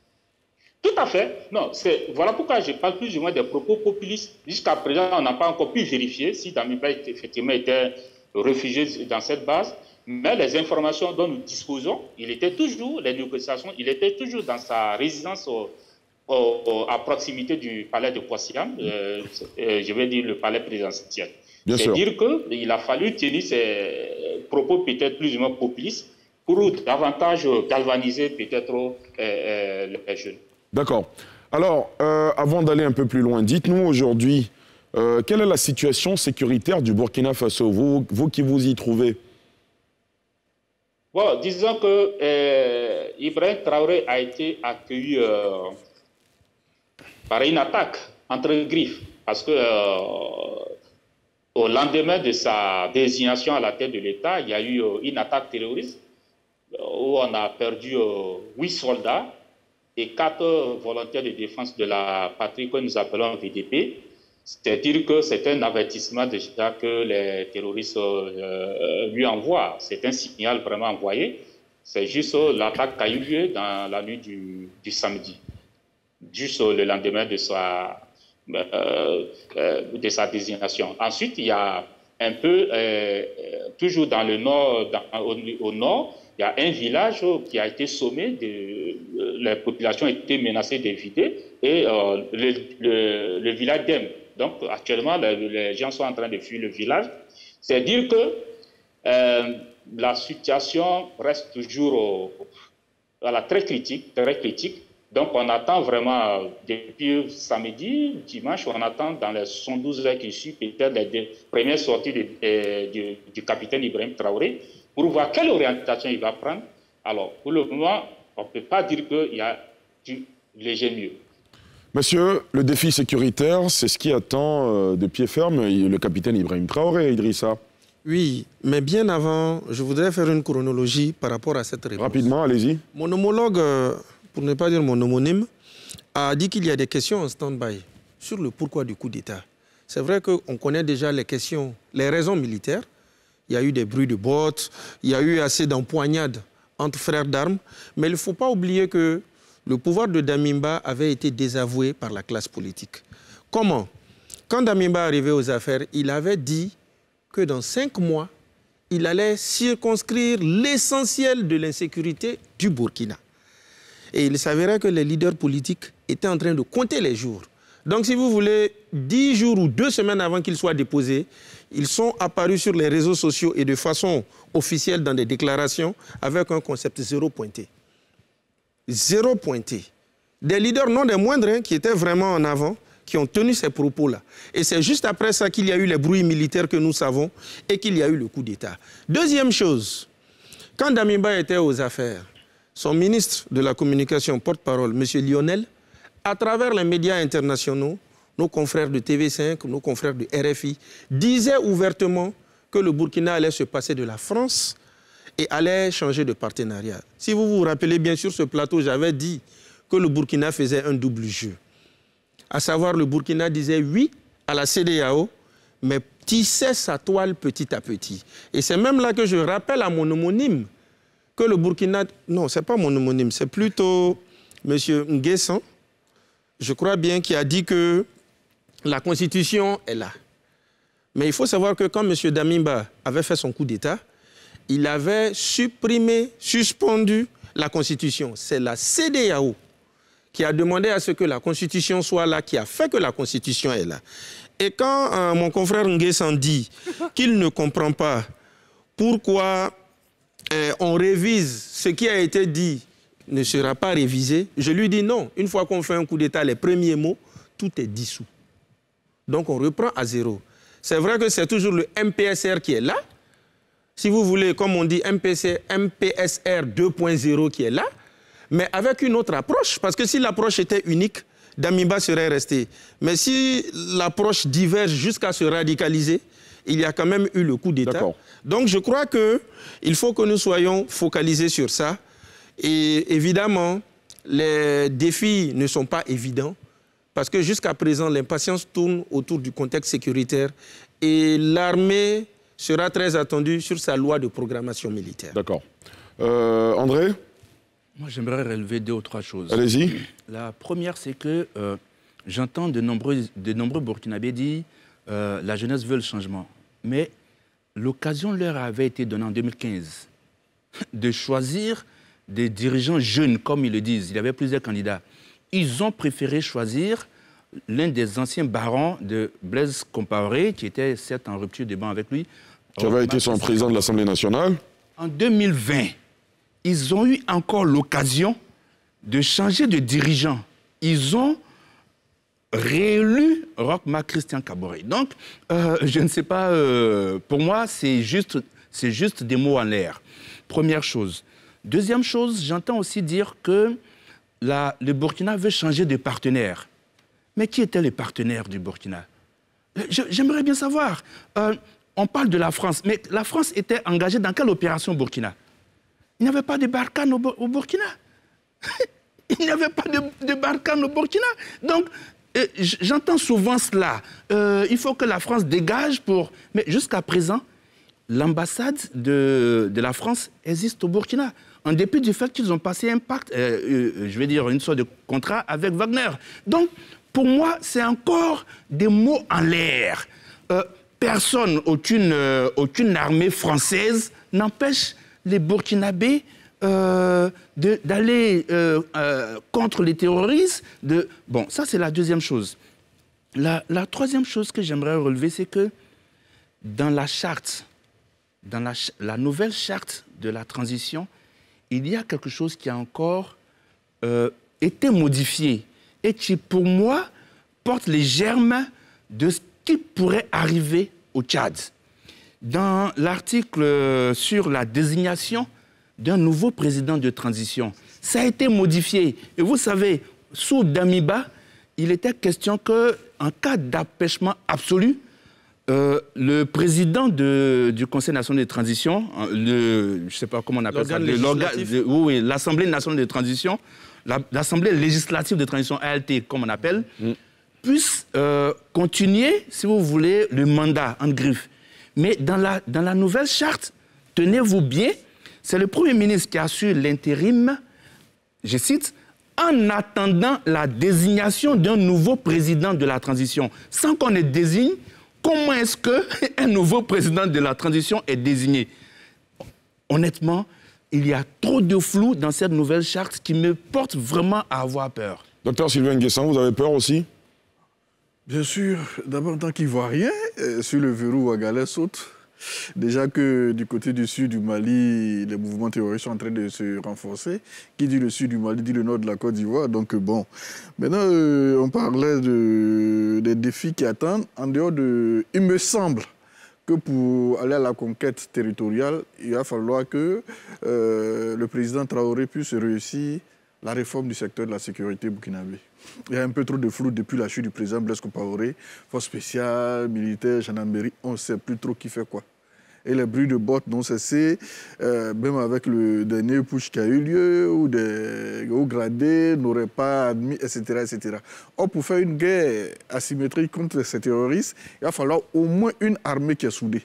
Speaker 7: tout à fait. Non, voilà pourquoi je parle plus ou moins des propos populistes. Jusqu'à présent, on n'a pas encore pu vérifier si Damiba effectivement était réfugié dans cette base. Mais les informations dont nous disposons, il était toujours, les négociations, il était toujours dans sa résidence au, au, au, à proximité du palais de Poissy-Am, euh, euh, je vais dire le palais présidentiel. C'est dire qu'il a fallu tenir ces propos peut-être plus ou moins populistes pour davantage galvaniser peut-être euh, euh, les jeunes.
Speaker 1: D'accord. Alors, euh, avant d'aller un peu plus loin, dites-nous aujourd'hui, euh, quelle est la situation sécuritaire du Burkina Faso, vous, vous qui vous y trouvez?
Speaker 7: Bon, disons que euh, Ibrahim Traoré a été accueilli euh, par une attaque entre griffes, parce que euh, au lendemain de sa désignation à la tête de l'État, il y a eu euh, une attaque terroriste euh, où on a perdu euh, huit soldats et quatre euh, volontaires de défense de la patrie que nous appelons V D P. C'est-à-dire que c'est un avertissement déjà que les terroristes euh, lui envoient. C'est un signal vraiment envoyé. C'est juste euh, l'attaque qui a eu lieu dans la nuit du, du samedi, juste euh, le lendemain de sa, euh, euh, de sa désignation. Ensuite, il y a un peu, euh, toujours dans le nord, dans, au, au nord, il y a un village qui a été sommé, de, les populations ont été menacées de vider, et euh, le, le, le village d'Em. Donc, actuellement, les, les gens sont en train de fuir le village. C'est dire que euh, la situation reste toujours euh, voilà, très critique, très critique. Donc, on attend vraiment, depuis samedi, dimanche, on attend dans les soixante-douze heures qui suivent peut-être les premières sorties de, de, de, du capitaine Ibrahim Traoré pour voir quelle orientation il va prendre. Alors, pour le moment, on ne peut pas dire qu'il y a du léger mieux.
Speaker 1: Monsieur, le défi sécuritaire, c'est ce qui attend euh, de pied ferme le capitaine Ibrahim Traoré, Idrissa.
Speaker 8: Oui, mais bien avant, je voudrais faire une chronologie par rapport à cette réponse.
Speaker 1: Rapidement, allez-y.
Speaker 8: Mon homologue, pour ne pas dire mon homonyme, a dit qu'il y a des questions en stand-by sur le pourquoi du coup d'État. C'est vrai qu'on connaît déjà les questions, les raisons militaires. Il y a eu des bruits de bottes, il y a eu assez d'empoignades entre frères d'armes, mais il ne faut pas oublier que le pouvoir de Damiba avait été désavoué par la classe politique. Comment? Quand Damiba arrivait aux affaires, il avait dit que dans cinq mois, il allait circonscrire l'essentiel de l'insécurité du Burkina. Et il s'avérait que les leaders politiques étaient en train de compter les jours. Donc, si vous voulez, dix jours ou deux semaines avant qu'il soit déposé, ils sont apparus sur les réseaux sociaux et de façon officielle dans des déclarations avec un concept zéro pointé. Zéro pointé. Des leaders non des moindres hein, qui étaient vraiment en avant, qui ont tenu ces propos-là. Et c'est juste après ça qu'il y a eu les bruits militaires que nous savons et qu'il y a eu le coup d'État. Deuxième chose, quand Damiba était aux affaires, son ministre de la communication, porte-parole, M. Lionel, à travers les médias internationaux, nos confrères de T V cinq, nos confrères de R F I, disaient ouvertement que le Burkina allait se passer de la France et allait changer de partenariat. Si vous vous rappelez bien, sur ce plateau, j'avais dit que le Burkina faisait un double jeu. À savoir, le Burkina disait oui à la C D A O, mais tissait sa toile petit à petit. Et c'est même là que je rappelle à mon homonyme que le Burkina... Non, ce n'est pas mon homonyme, c'est plutôt M. Nguessan, je crois bien, qui a dit que la Constitution est là. Mais il faut savoir que quand M. Damiba avait fait son coup d'État, il avait supprimé, suspendu la Constitution. C'est la C D A O qui a demandé à ce que la Constitution soit là, qui a fait que la Constitution est là. Et quand euh, mon confrère Nguessan dit qu'il ne comprend pas pourquoi euh, on révise ce qui a été dit ne sera pas révisé, je lui dis non. Une fois qu'on fait un coup d'État, les premiers mots, tout est dissous. Donc on reprend à zéro. C'est vrai que c'est toujours le M P S R qui est là. Si vous voulez, comme on dit, M P S R deux point zéro qui est là, mais avec une autre approche. Parce que si l'approche était unique, Damiba serait resté. Mais si l'approche diverge jusqu'à se radicaliser, il y a quand même eu le coup d'État. Donc je crois qu'il faut que nous soyons focalisés sur ça. Et évidemment, les défis ne sont pas évidents. Parce que jusqu'à présent, l'impatience tourne autour du contexte sécuritaire. Et l'armée sera très attendue sur sa loi de programmation militaire.
Speaker 1: D'accord. Euh, André ?
Speaker 11: Moi, j'aimerais relever deux ou trois choses.
Speaker 1: Allez-y.
Speaker 11: La première, c'est que euh, j'entends de nombreux, de nombreux Burkinabés dire euh, la jeunesse veut le changement. Mais l'occasion leur avait été donnée en deux mille quinze de choisir des dirigeants jeunes, comme ils le disent. Il y avait plusieurs candidats. Ils ont préféré choisir l'un des anciens barons de Blaise Compaoré, qui était certes en rupture de banc avec lui.
Speaker 1: Qui avait été son président de l'Assemblée nationale.
Speaker 11: En deux mille vingt, ils ont eu encore l'occasion de changer de dirigeant. Ils ont réélu Roch-Marc Christian Kaboré. Donc, euh, je ne sais pas, euh, pour moi, c'est juste, c'est juste des mots en l'air. Première chose. Deuxième chose, j'entends aussi dire que la, le Burkina veut changer de partenaire. Mais qui étaient les partenaires du Burkina? J'aimerais bien savoir. Euh, on parle de la France, mais la France était engagée dans quelle opération au Burkina? Il n'y avait pas de Barkhane au, au Burkina. Il n'y avait pas de, de Barkhane au Burkina. Donc, euh, j'entends souvent cela. Euh, il faut que la France dégage pour... Mais jusqu'à présent, l'ambassade de, de la France existe au Burkina, en dépit du fait qu'ils ont passé un pacte, euh, euh, je vais dire une sorte de contrat avec Wagner. Donc, pour moi, c'est encore des mots en l'air. Euh, personne, aucune, euh, aucune armée française n'empêche les Burkinabés euh, d'aller euh, euh, contre les terroristes. De... Bon, ça, c'est la deuxième chose. La, la troisième chose que j'aimerais relever, c'est que dans la charte, dans la, la nouvelle charte de la transition, il y a quelque chose qui a encore euh, été modifié et qui, pour moi, porte les germes de ce qui pourrait arriver au Tchad. Dans l'article sur la désignation d'un nouveau président de transition, ça a été modifié. Et vous savez, sous Damiba, il était question qu'en cas d'empêchement absolu, Euh, le président de, du Conseil national de transition, le, je ne sais pas comment on appelle ça, le, oui, l'Assemblée nationale de transition, l'Assemblée la, législative de transition, A L T, comme on appelle, mm. puisse euh, continuer, si vous voulez, le mandat en griffe. Mais dans la, dans la nouvelle charte, tenez-vous bien, c'est le Premier ministre qui assure l'intérim, je cite, en attendant la désignation d'un nouveau président de la transition, sans qu'on ne désigne. Comment est-ce qu'un nouveau président de la transition est désigné? Honnêtement, il y a trop de flou dans cette nouvelle charte qui me porte vraiment à avoir peur.
Speaker 1: Docteur Sylvain Nguessan, vous avez peur aussi?
Speaker 10: Bien sûr. D'abord, en tant qu'Ivoirien, euh, sur le verrou Ouagalais saute, Déjà que du côté du sud du Mali, les mouvements terroristes sont en train de se renforcer. Qui dit le sud du Mali dit le nord de la Côte d'Ivoire. Donc bon, maintenant euh, on parlait de, des défis qui attendent. En dehors de... Il me semble que pour aller à la conquête territoriale, il va falloir que euh, le président Traoré puisse réussir la réforme du secteur de la sécurité burkinabé. Il y a un peu trop de flou depuis la chute du président Blaise Compaoré. Force spéciale, militaire, gendarmerie, on ne sait plus trop qui fait quoi. Et les bruits de bottes n'ont cessé, euh, même avec le dernier push qui a eu lieu, où des hauts gradés n'auraient pas admis, et cetera, et cetera. Or, pour faire une guerre asymétrique contre ces terroristes, il va falloir au moins une armée qui est soudée.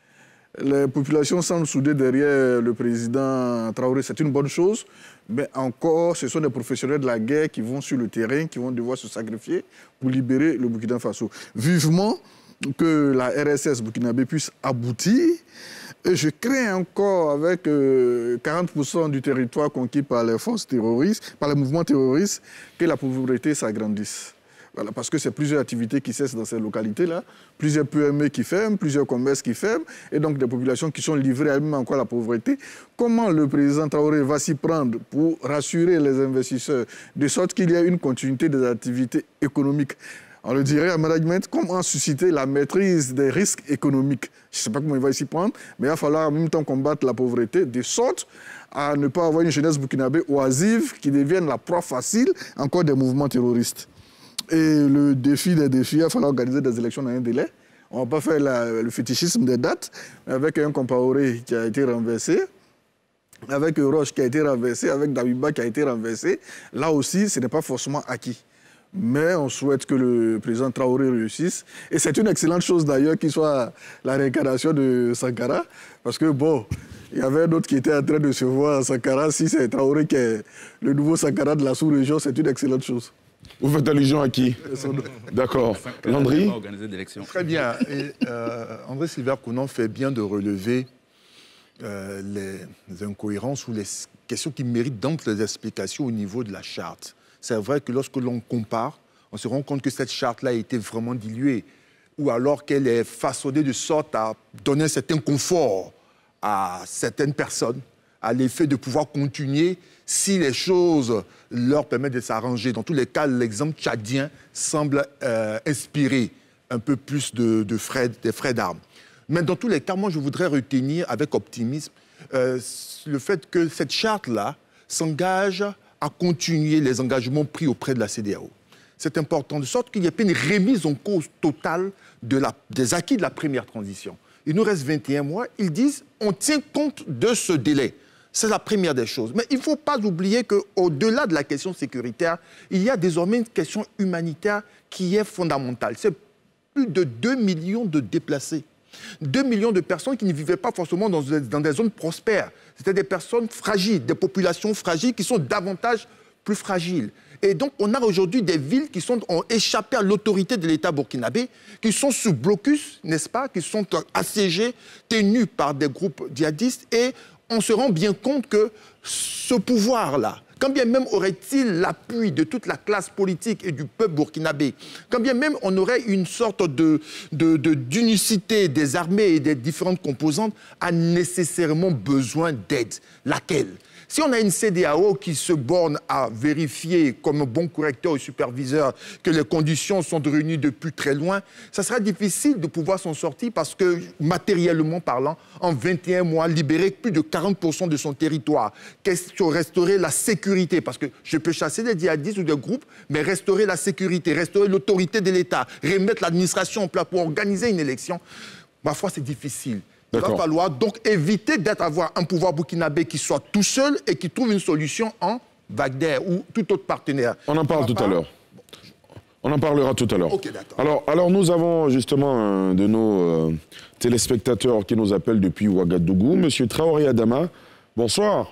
Speaker 10: Les populations semblent soudées derrière le président Traoré, c'est une bonne chose, mais encore, ce sont des professionnels de la guerre qui vont sur le terrain, qui vont devoir se sacrifier pour libérer le Burkina Faso. Vivement que la R S S burkinabé puisse aboutir. Et je crains encore, avec euh, quarante pour cent du territoire conquis par les forces terroristes, par les mouvements terroristes, que la pauvreté s'agrandisse. Voilà, parce que c'est plusieurs activités qui cessent dans ces localités-là, plusieurs P M E qui ferment, plusieurs commerces qui ferment, et donc des populations qui sont livrées à elles-mêmes encore à la pauvreté. Comment le président Traoré va s'y prendre pour rassurer les investisseurs, de sorte qu'il y ait une continuité des activités économiques? On le dirait en management, comment susciter la maîtrise des risques économiques. Je ne sais pas comment il va s'y prendre, mais il va falloir en même temps combattre la pauvreté, de sorte à ne pas avoir une jeunesse burkinabé oisive qui devienne la proie facile encore des mouvements terroristes. Et le défi des défis, il va falloir organiser des élections dans un délai. On ne va pas faire la, le fétichisme des dates, avec un Compaoré qui a été renversé, avec Roche qui a été renversé, avec Dabiba qui a été renversé. Là aussi, ce n'est pas forcément acquis. Mais on souhaite que le président Traoré réussisse. Et c'est une excellente chose d'ailleurs qu'il soit la réincarnation de Sankara. Parce que bon, il y avait d'autres qui étaient en train de se voir à Sankara. Si c'est Traoré qui est le nouveau Sankara de la sous-région, c'est une excellente chose.
Speaker 1: Vous faites allusion à qui? D'accord. Landry?
Speaker 12: Très bien. Et, euh, André Silver Kounan fait bien de relever euh, les incohérences ou les questions qui méritent d'amples explications au niveau de la charte. C'est vrai que lorsque l'on compare, on se rend compte que cette charte-là a été vraiment diluée, ou alors qu'elle est façonnée de sorte à donner un certain confort à certaines personnes, à l'effet de pouvoir continuer si les choses leur permettent de s'arranger. Dans tous les cas, l'exemple tchadien semble euh, inspirer un peu plus de, de frais, des frais d'armes. Mais dans tous les cas, moi, je voudrais retenir avec optimisme euh, le fait que cette charte-là s'engage à continuer les engagements pris auprès de la C D A O. C'est important, de sorte qu'il n'y ait pas une remise en cause totale de la, des acquis de la première transition. Il nous reste vingt et un mois, ils disent on tient compte de ce délai. C'est la première des choses. Mais il ne faut pas oublier qu'au-delà de la question sécuritaire, il y a désormais une question humanitaire qui est fondamentale. C'est plus de deux millions de déplacés. deux millions de personnes qui ne vivaient pas forcément dans, dans des zones prospères. C'était des personnes fragiles, des populations fragiles qui sont davantage plus fragiles. Et donc, on a aujourd'hui des villes qui sont, ont échappé à l'autorité de l'État burkinabé, qui sont sous blocus, n'est-ce pas, qui sont assiégées, tenues par des groupes djihadistes. Et on se rend bien compte que ce pouvoir-là, quand bien même aurait-il l'appui de toute la classe politique et du peuple burkinabé, quand bien même on aurait une sorte de, de, de, d'unicité des armées et des différentes composantes, a nécessairement besoin d'aide. Laquelle? Si on a une C D A O qui se borne à vérifier comme un bon correcteur ou superviseur que les conditions sont réunies depuis très loin, ça sera difficile de pouvoir s'en sortir parce que, matériellement parlant, en vingt et un mois, libérer plus de quarante pour cent de son territoire, restaurer la sécurité, parce que je peux chasser des djihadistes ou des groupes, mais restaurer la sécurité, restaurer l'autorité de l'État, remettre l'administration en place pour organiser une élection, ma foi, c'est difficile. Il va falloir donc éviter d'avoir un pouvoir burkinabé qui soit tout seul et qui trouve une solution en Wagner ou tout autre partenaire.
Speaker 1: On en parle tout à l'heure. On en parlera tout à l'heure.
Speaker 12: Okay,
Speaker 1: alors, alors, nous avons justement un de nos euh, téléspectateurs qui nous appelle depuis Ouagadougou, Monsieur Traoré Adama. Bonsoir.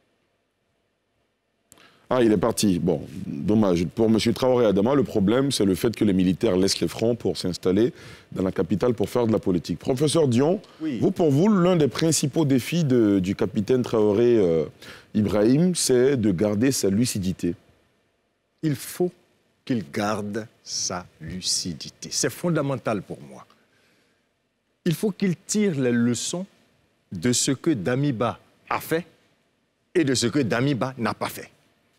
Speaker 1: Ah, il est parti. Bon, dommage. Pour M. Traoré Adama, le problème, c'est le fait que les militaires laissent les fronts pour s'installer dans la capitale pour faire de la politique. Professeur Dion, oui. vous, pour vous, l'un des principaux défis de, du capitaine Traoré euh, Ibrahim, c'est de garder sa lucidité.
Speaker 9: Il faut qu'il garde sa lucidité. C'est fondamental pour moi. il faut qu'il tire les leçons de ce que Damiba a fait et de ce que Damiba n'a pas fait.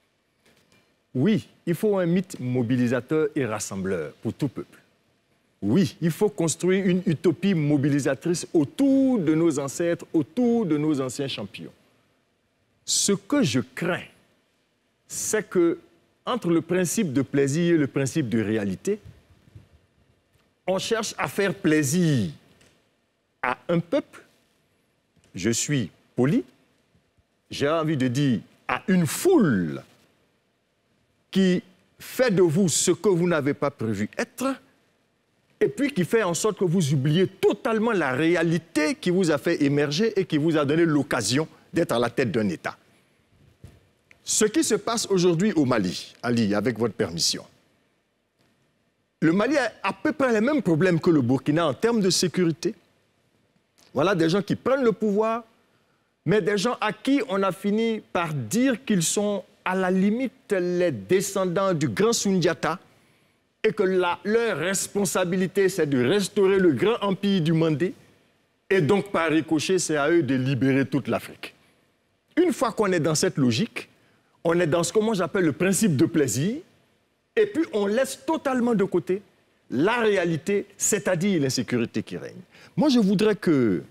Speaker 9: Oui, il faut un mythe mobilisateur et rassembleur pour tout peuple. Oui, il faut construire une utopie mobilisatrice autour de nos ancêtres, autour de nos anciens champions. Ce que je crains, c'est que entre le principe de plaisir et le principe de réalité, on cherche à faire plaisir à un peuple, je suis poli, j'ai envie de dire à une foule qui fait de vous ce que vous n'avez pas prévu être, et puis qui fait en sorte que vous oubliez totalement la réalité qui vous a fait émerger et qui vous a donné l'occasion d'être à la tête d'un État. Ce qui se passe aujourd'hui au Mali, Ali, avec votre permission, le Mali a à peu près les mêmes problèmes que le Burkina en termes de sécurité. Voilà des gens qui prennent le pouvoir, mais des gens à qui on a fini par dire qu'ils sont à la limite les descendants du grand Sundiata et que la, leur responsabilité, c'est de restaurer le grand empire du Mandé et donc, par ricochet, c'est à eux de libérer toute l'Afrique. Une fois qu'on est dans cette logique, on est dans ce que moi j'appelle le principe de plaisir et puis on laisse totalement de côté la réalité, c'est-à-dire l'insécurité qui règne. Moi, je voudrais que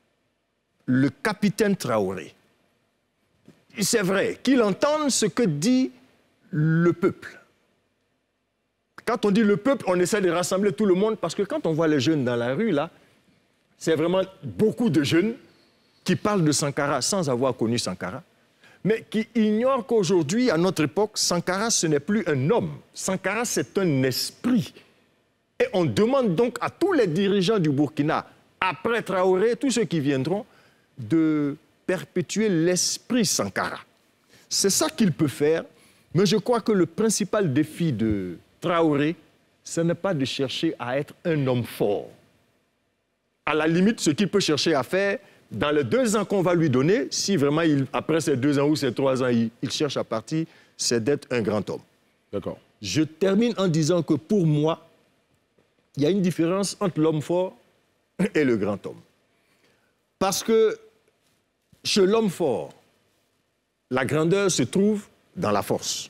Speaker 9: le capitaine Traoré, c'est vrai, qu'il entende ce que dit le peuple. Quand on dit le peuple, on essaie de rassembler tout le monde parce que quand on voit les jeunes dans la rue, là, c'est vraiment beaucoup de jeunes qui parlent de Sankara sans avoir connu Sankara, mais qui ignorent qu'aujourd'hui, à notre époque, Sankara, ce n'est plus un homme. Sankara, c'est un esprit. Et on demande donc à tous les dirigeants du Burkina, après Traoré, tous ceux qui viendront, de perpétuer l'esprit Sankara. C'est ça qu'il peut faire, mais je crois que le principal défi de Traoré, ce n'est pas de chercher à être un homme fort. À la limite, ce qu'il peut chercher à faire, dans les deux ans qu'on va lui donner, si vraiment, il, après ces deux ans ou ces trois ans, il, il cherche à partir, c'est d'être un grand homme.
Speaker 1: D'accord.
Speaker 9: Je termine en disant que pour moi, il y a une différence entre l'homme fort et le grand homme. Parce que chez l'homme fort, la grandeur se trouve dans la force.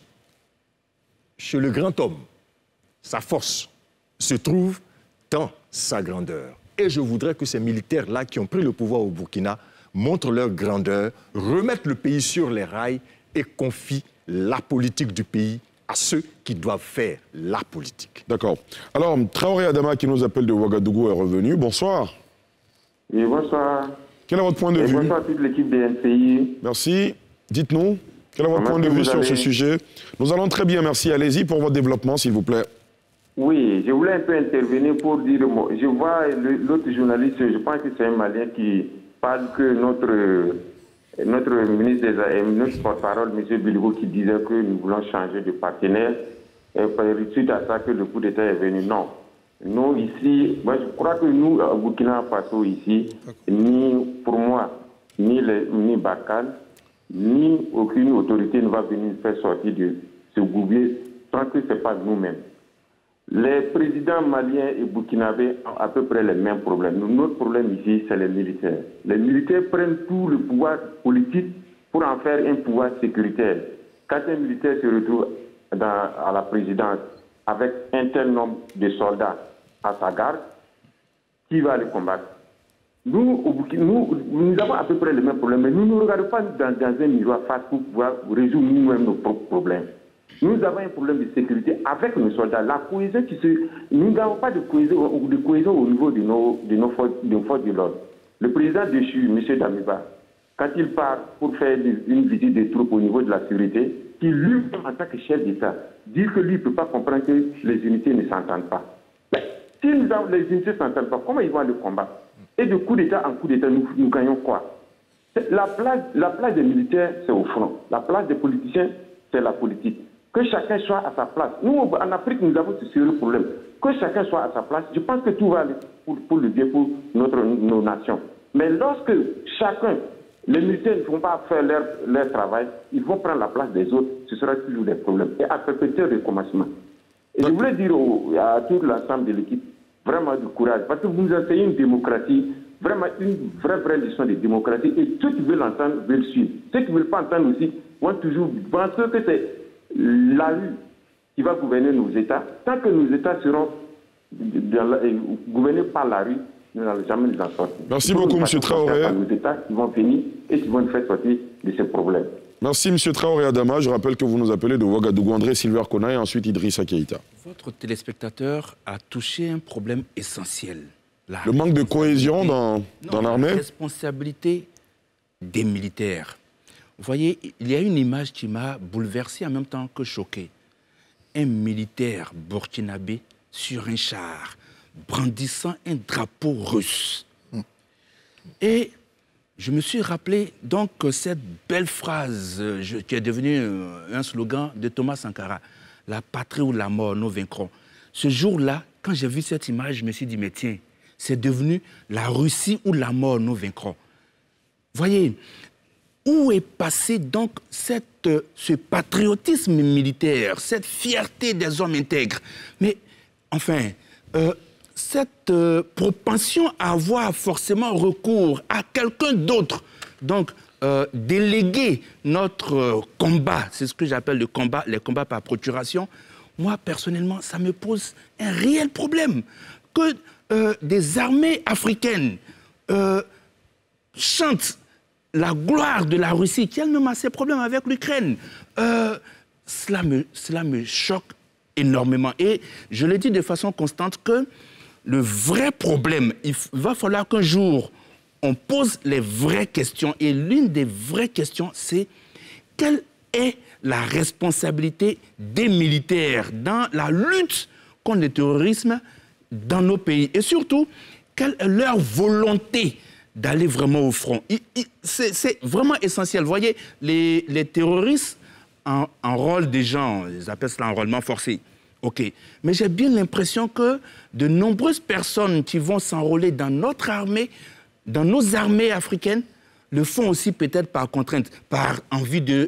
Speaker 9: Chez le grand homme, sa force se trouve dans sa grandeur. Et je voudrais que ces militaires-là qui ont pris le pouvoir au Burkina montrent leur grandeur, remettent le pays sur les rails et confient la politique du pays à ceux qui doivent faire la politique.
Speaker 1: D'accord. Alors, Traoré Adama, qui nous appelle de Ouagadougou, est revenu. Bonsoir.
Speaker 13: Oui, bonsoir.
Speaker 1: Quel est votre point de
Speaker 13: Et
Speaker 1: vue?
Speaker 13: Bonsoir à toute l'équipe de N C I.
Speaker 1: Merci. Dites-nous, quel est votre
Speaker 13: Comment
Speaker 1: point de vue sur
Speaker 13: allez?
Speaker 1: ce sujet? Nous allons très bien, merci. Allez-y pour votre développement, s'il vous plaît.
Speaker 13: Oui, je voulais un peu intervenir pour dire, je vois l'autre journaliste, je pense que c'est un Malien qui parle que notre, notre ministre des notre porte-parole, M. Bilbo, qui disait que nous voulons changer de partenaire, et par suite à ça que le coup d'État est venu. Non. Nous, ici, moi je crois que nous, à Burkina Faso, ici, ni pour moi, ni, les, ni Barkhane, ni aucune autorité ne va venir faire sortir de ce gouvernement tant que ce n'est pas nous-mêmes. Les présidents maliens et burkinabés ont à peu près les mêmes problèmes. Notre problème ici, c'est les militaires. Les militaires prennent tout le pouvoir politique pour en faire un pouvoir sécuritaire. Quand un militaire se retrouve dans, à la présidence avec un tel nombre de soldats à sa garde, qui va les combattre? Nous, au Burkina, nous, nous avons à peu près les mêmes problèmes, mais nous ne regardons pas dans, dans un miroir face pour pouvoir résoudre nous-mêmes nos propres problèmes. Nous avons un problème de sécurité avec nos soldats. La cohésion qui se... Nous n'avons pas de cohésion, de cohésion au niveau de nos, de nos forces de, forces de l'ordre. Le président déchu, M. Damiba, quand il part pour faire une visite des troupes au niveau de la sécurité, qui lui, en tant que chef d'État, dit que lui ne peut pas comprendre que les unités ne s'entendent pas. Mais si nous avons, les unités ne s'entendent pas, comment ils vont le combattre? Et de coup d'État en coup d'État, nous, nous gagnons quoi? La place, la place des militaires, c'est au front. La place des politiciens, c'est la politique. Que chacun soit à sa place. Nous, en Afrique, nous avons ce sérieux problème. Que chacun soit à sa place, je pense que tout va aller pour, pour le bien pour notre, nos nations. Mais lorsque chacun, les militaires ne vont pas faire leur, leur travail, ils vont prendre la place des autres, ce sera toujours des problèmes. Et à perpétuer le recommencement. Et je voulais dire au, à tout l'ensemble de l'équipe vraiment du courage. Parce que vous nous enseignez une démocratie, vraiment une vraie, vraie leçon de démocratie. Et ceux qui veulent l'entendre veulent suivre. Ceux qui ne veulent pas entendre aussi vont toujours penser que c'est la rue qui va gouverner nos États. Tant que nos États seront dans la, gouvernés par la rue, nous n'allons jamais les en sortir.
Speaker 1: Merci beaucoup, M. Traoré.
Speaker 13: Nos États qui vont venir et qui vont nous faire sortir de ces problèmes.
Speaker 1: Merci, M. Traoré Adama. Je rappelle que vous nous appelez de Ouagadougou, André Silver Kona et ensuite Idrissa Keïta.
Speaker 11: Votre téléspectateur a touché un problème essentiel. La
Speaker 1: Le manque de cohésion dans, dans l'armée.
Speaker 11: La responsabilité des militaires. Vous voyez, il y a une image qui m'a bouleversé en même temps que choqué. Un militaire burkinabé sur un char, brandissant un drapeau russe. Et je me suis rappelé donc cette belle phrase je, qui est devenue un slogan de Thomas Sankara. La patrie ou la mort, nous vaincrons. Ce jour-là, quand j'ai vu cette image, je me suis dit, mais tiens, c'est devenu la Russie ou la mort, nous vaincrons. Voyez, où est passé donc cette, ce patriotisme militaire, cette fierté des hommes intègres? Mais enfin, euh, cette euh, propension à avoir forcément recours à quelqu'un d'autre, donc euh, déléguer notre euh, combat, c'est ce que j'appelle le combat, les combats par procuration, moi personnellement, ça me pose un réel problème. Que euh, des armées africaines euh, chantent la gloire de la Russie, qui elle-même a ses problèmes avec l'Ukraine, euh, cela me, cela me choque énormément. Et je le dis de façon constante que le vrai problème, il va falloir qu'un jour, on pose les vraies questions. Et l'une des vraies questions, c'est quelle est la responsabilité des militaires dans la lutte contre le terrorisme dans nos pays? Et surtout, quelle est leur volonté d'aller vraiment au front? C'est vraiment essentiel. Vous voyez, les, les terroristes en, enrôlent des gens, ils appellent cela enrôlement forcé. OK. Mais j'ai bien l'impression que de nombreuses personnes qui vont s'enrôler dans notre armée, dans nos armées africaines, le font aussi peut-être par contrainte, par envie de,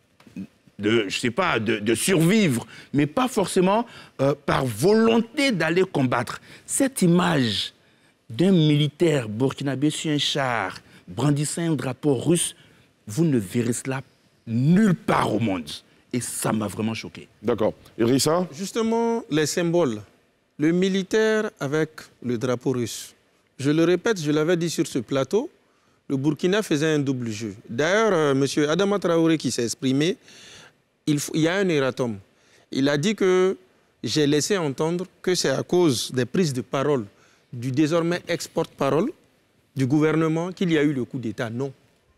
Speaker 11: de je sais pas, de, de survivre, mais pas forcément euh, par volonté d'aller combattre. Cette image d'un militaire burkinabé sur un char, brandissant un drapeau russe, vous ne verrez cela nulle part au monde. Et ça m'a vraiment choqué.
Speaker 1: D'accord. Idrissa?
Speaker 8: Justement, les symboles. Le militaire avec le drapeau russe. Je le répète, je l'avais dit sur ce plateau, le Burkina faisait un double jeu. D'ailleurs, euh, M. Adama Traoré qui s'est exprimé, il, il y a un erratum. Il a dit que j'ai laissé entendre que c'est à cause des prises de parole du désormais ex-porte-parole du gouvernement qu'il y a eu le coup d'État. Non.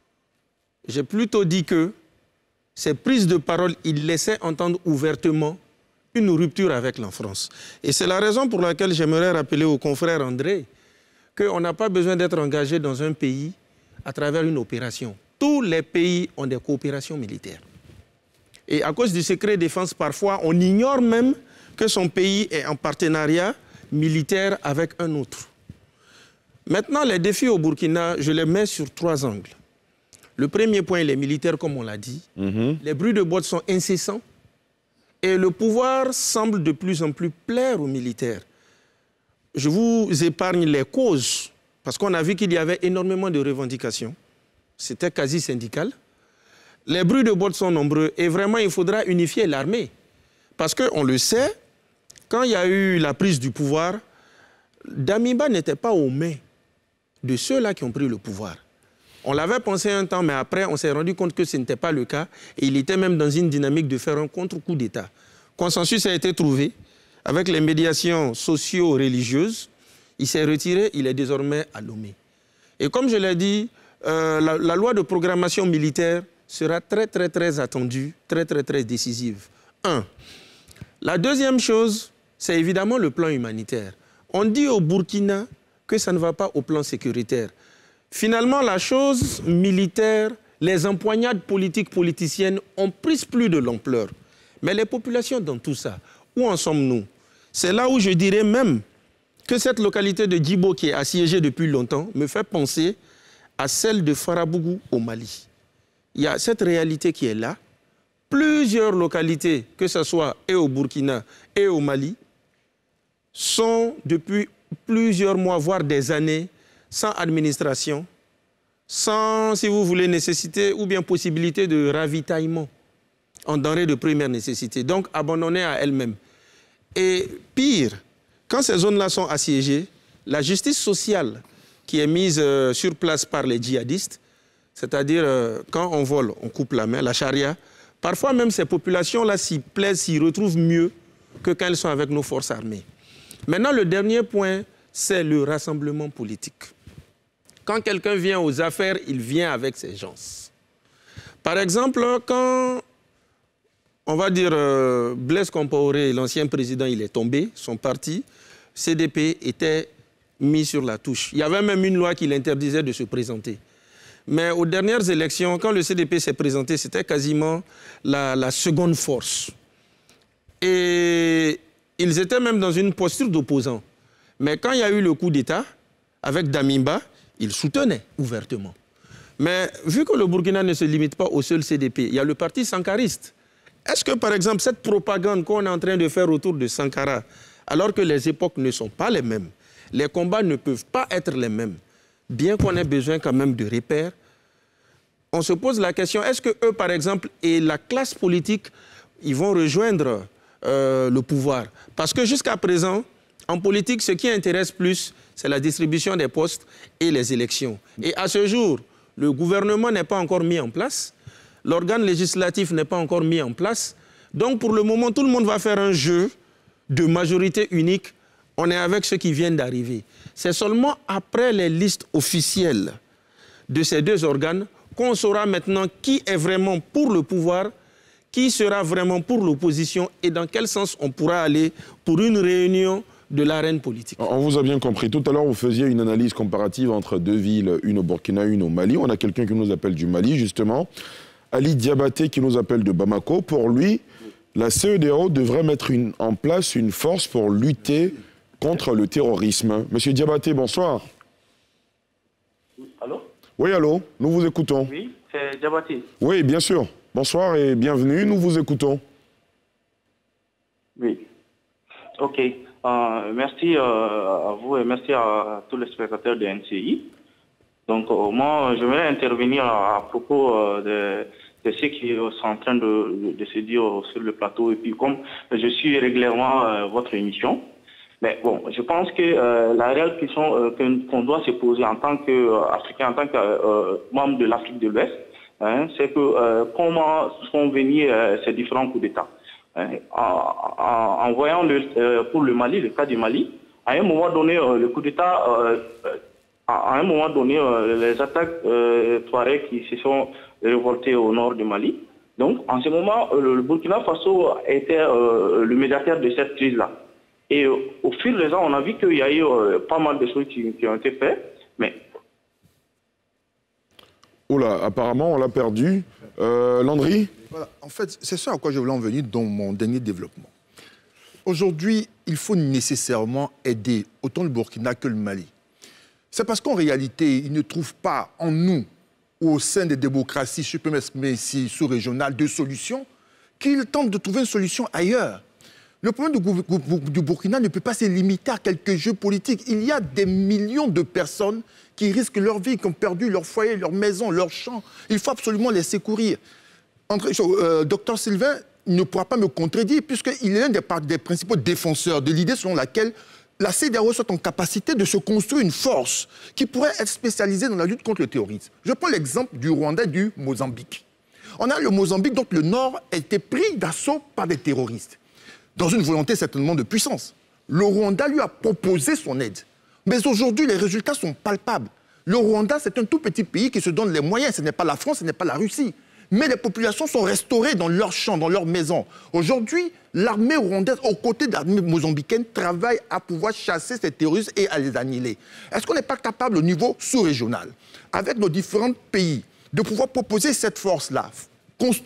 Speaker 8: J'ai plutôt dit que ces prises de parole, il laissait entendre ouvertement une rupture avec la France. Et c'est la raison pour laquelle j'aimerais rappeler au confrère André qu'on n'a pas besoin d'être engagé dans un pays à travers une opération. Tous les pays ont des coopérations militaires. Et à cause du secret défense, parfois, on ignore même que son pays est en partenariat militaire avec un autre. Maintenant, les défis au Burkina, je les mets sur trois angles. Le premier point, les militaires, comme on l'a dit. Mm-hmm. Les bruits de boîte sont incessants. Et le pouvoir semble de plus en plus plaire aux militaires. Je vous épargne les causes, parce qu'on a vu qu'il y avait énormément de revendications. C'était quasi syndical. Les bruits de boîte sont nombreux et vraiment, il faudra unifier l'armée. Parce qu'on le sait, quand il y a eu la prise du pouvoir, Damiba n'était pas aux mains de ceux-là qui ont pris le pouvoir. On l'avait pensé un temps, mais après, on s'est rendu compte que ce n'était pas le cas. Et il était même dans une dynamique de faire un contre-coup d'État. Consensus a été trouvé avec les médiations socio-religieuses. Il s'est retiré, il est désormais à Lomé. Et comme je l'ai dit, euh, la, la loi de programmation militaire sera très, très, très attendue, très, très, très décisive. Un. La deuxième chose, c'est évidemment le plan humanitaire. On dit au Burkina que ça ne va pas au plan sécuritaire. Finalement, la chose militaire, les empoignades politiques politiciennes ont pris plus de l'ampleur. Mais les populations dans tout ça, où en sommes-nous? C'est là où je dirais même que cette localité de Djibo qui est assiégée depuis longtemps me fait penser à celle de Farabougou au Mali. Il y a cette réalité qui est là. Plusieurs localités, que ce soit et au Burkina et au Mali, sont depuis plusieurs mois, voire des années, sans administration, sans, si vous voulez, nécessité ou bien possibilité de ravitaillement en denrées de première nécessité, donc abandonnées à elles-mêmes. Et pire, quand ces zones-là sont assiégées, la justice sociale qui est mise euh, sur place par les djihadistes, c'est-à-dire euh, quand on vole, on coupe la main, la charia, parfois même ces populations-là s'y plaisent, s'y retrouvent mieux que quand elles sont avec nos forces armées. Maintenant, le dernier point, c'est le rassemblement politique. Quand quelqu'un vient aux affaires, il vient avec ses gens. Par exemple, quand, on va dire, euh, Blaise Compaoré, l'ancien président, il est tombé, son parti, C D P, était mis sur la touche. Il y avait même une loi qui l'interdisait de se présenter. Mais aux dernières élections, quand le C D P s'est présenté, c'était quasiment la, la seconde force. Et ils étaient même dans une posture d'opposant. Mais quand il y a eu le coup d'État, avec Damimba, ils soutenaient ouvertement. Mais vu que le Burkina ne se limite pas au seul C D P, il y a le parti sankariste. Est-ce que, par exemple, cette propagande qu'on est en train de faire autour de Sankara, alors que les époques ne sont pas les mêmes, les combats ne peuvent pas être les mêmes, bien qu'on ait besoin quand même de repères, on se pose la question, est-ce que eux, par exemple, et la classe politique, ils vont rejoindre euh, le pouvoir? Parce que jusqu'à présent, en politique, ce qui intéresse plus, c'est la distribution des postes et les élections. Et à ce jour, le gouvernement n'est pas encore mis en place, l'organe législatif n'est pas encore mis en place. Donc, pour le moment, tout le monde va faire un jeu de majorité unique. On est avec ceux qui viennent d'arriver. C'est seulement après les listes officielles de ces deux organes qu'on saura maintenant qui est vraiment pour le pouvoir, qui sera vraiment pour l'opposition et dans quel sens on pourra aller pour une réunion de l'arène politique.
Speaker 1: On vous a bien compris. Tout à l'heure, vous faisiez une analyse comparative entre deux villes, une au Burkina, une au Mali. On a quelqu'un qui nous appelle du Mali, justement. Ali Diabaté qui nous appelle de Bamako. Pour lui, la C E D E A O devrait mettre une, en place une force pour lutter contre le terrorisme. Monsieur Diabaté, bonsoir.
Speaker 14: Allô?
Speaker 1: Oui, allô, nous vous écoutons.
Speaker 14: Oui, c'est Diabaté.
Speaker 1: Oui, bien sûr. Bonsoir et bienvenue, nous vous écoutons.
Speaker 14: Oui. OK. Euh, merci euh, à vous et merci à tous les spectateurs de N C I. Donc, euh, moi, j'aimerais intervenir à, à propos euh, de, de ce qui sont en train de, de se dire sur le plateau. Et puis, comme je suis régulièrement euh, votre émission, mais bon, je pense que euh, la réelle question euh, qu'on doit se poser en tant qu'Africain, en tant que euh, membre de l'Afrique de l'Ouest, hein, c'est que euh, comment sont venus euh, ces différents coups d'État. Hein, en, en, en voyant le, euh, pour le Mali, le cas du Mali, à un moment donné, euh, le coup d'État, euh, à un moment donné, euh, les attaques euh, Touareg qui se sont révoltées au nord du Mali. Donc, en ce moment, euh, le Burkina Faso était euh, le médiateur de cette crise-là. Et euh, au fil des ans, on a vu qu'il y a eu euh, pas mal de choses qui, qui ont été faites, mais...
Speaker 1: Oula, apparemment, on l'a perdu. Euh, Landry ?
Speaker 12: Voilà. En fait, c'est ça à quoi je voulais en venir dans mon dernier développement. Aujourd'hui, il faut nécessairement aider autant le Burkina que le Mali. C'est parce qu'en réalité, ils ne trouvent pas en nous, ou au sein des démocraties, je peux m'exprimer ici, sous-régionales, de solutions, qu'ils tentent de trouver une solution ailleurs. Le problème du, du Burkina ne peut pas se limiter à quelques jeux politiques. Il y a des millions de personnes qui risquent leur vie, qui ont perdu leur foyer, leur maison, leur champ. Il faut absolument les secourir. Entre, euh, docteur Sylvain ne pourra pas me contredire, puisqu'il est l'un des, des principaux défenseurs de l'idée selon laquelle la C E D E A O soit en capacité de se construire une force qui pourrait être spécialisée dans la lutte contre le terrorisme. Je prends l'exemple du Rwanda et du Mozambique. On a le Mozambique, dont le nord a été pris d'assaut par des terroristes, dans une volonté certainement de puissance. Le Rwanda lui a proposé son aide. Mais aujourd'hui, les résultats sont palpables. Le Rwanda, c'est un tout petit pays qui se donne les moyens. Ce n'est pas la France, ce n'est pas la Russie. Mais les populations sont restaurées dans leurs champs, dans leurs maisons. Aujourd'hui, l'armée rwandaise, aux côtés de l'armée mozambicaine, travaille à pouvoir chasser ces terroristes et à les annihiler. Est-ce qu'on n'est pas capable, au niveau sous-régional, avec nos différents pays, de pouvoir proposer cette force-là, construite,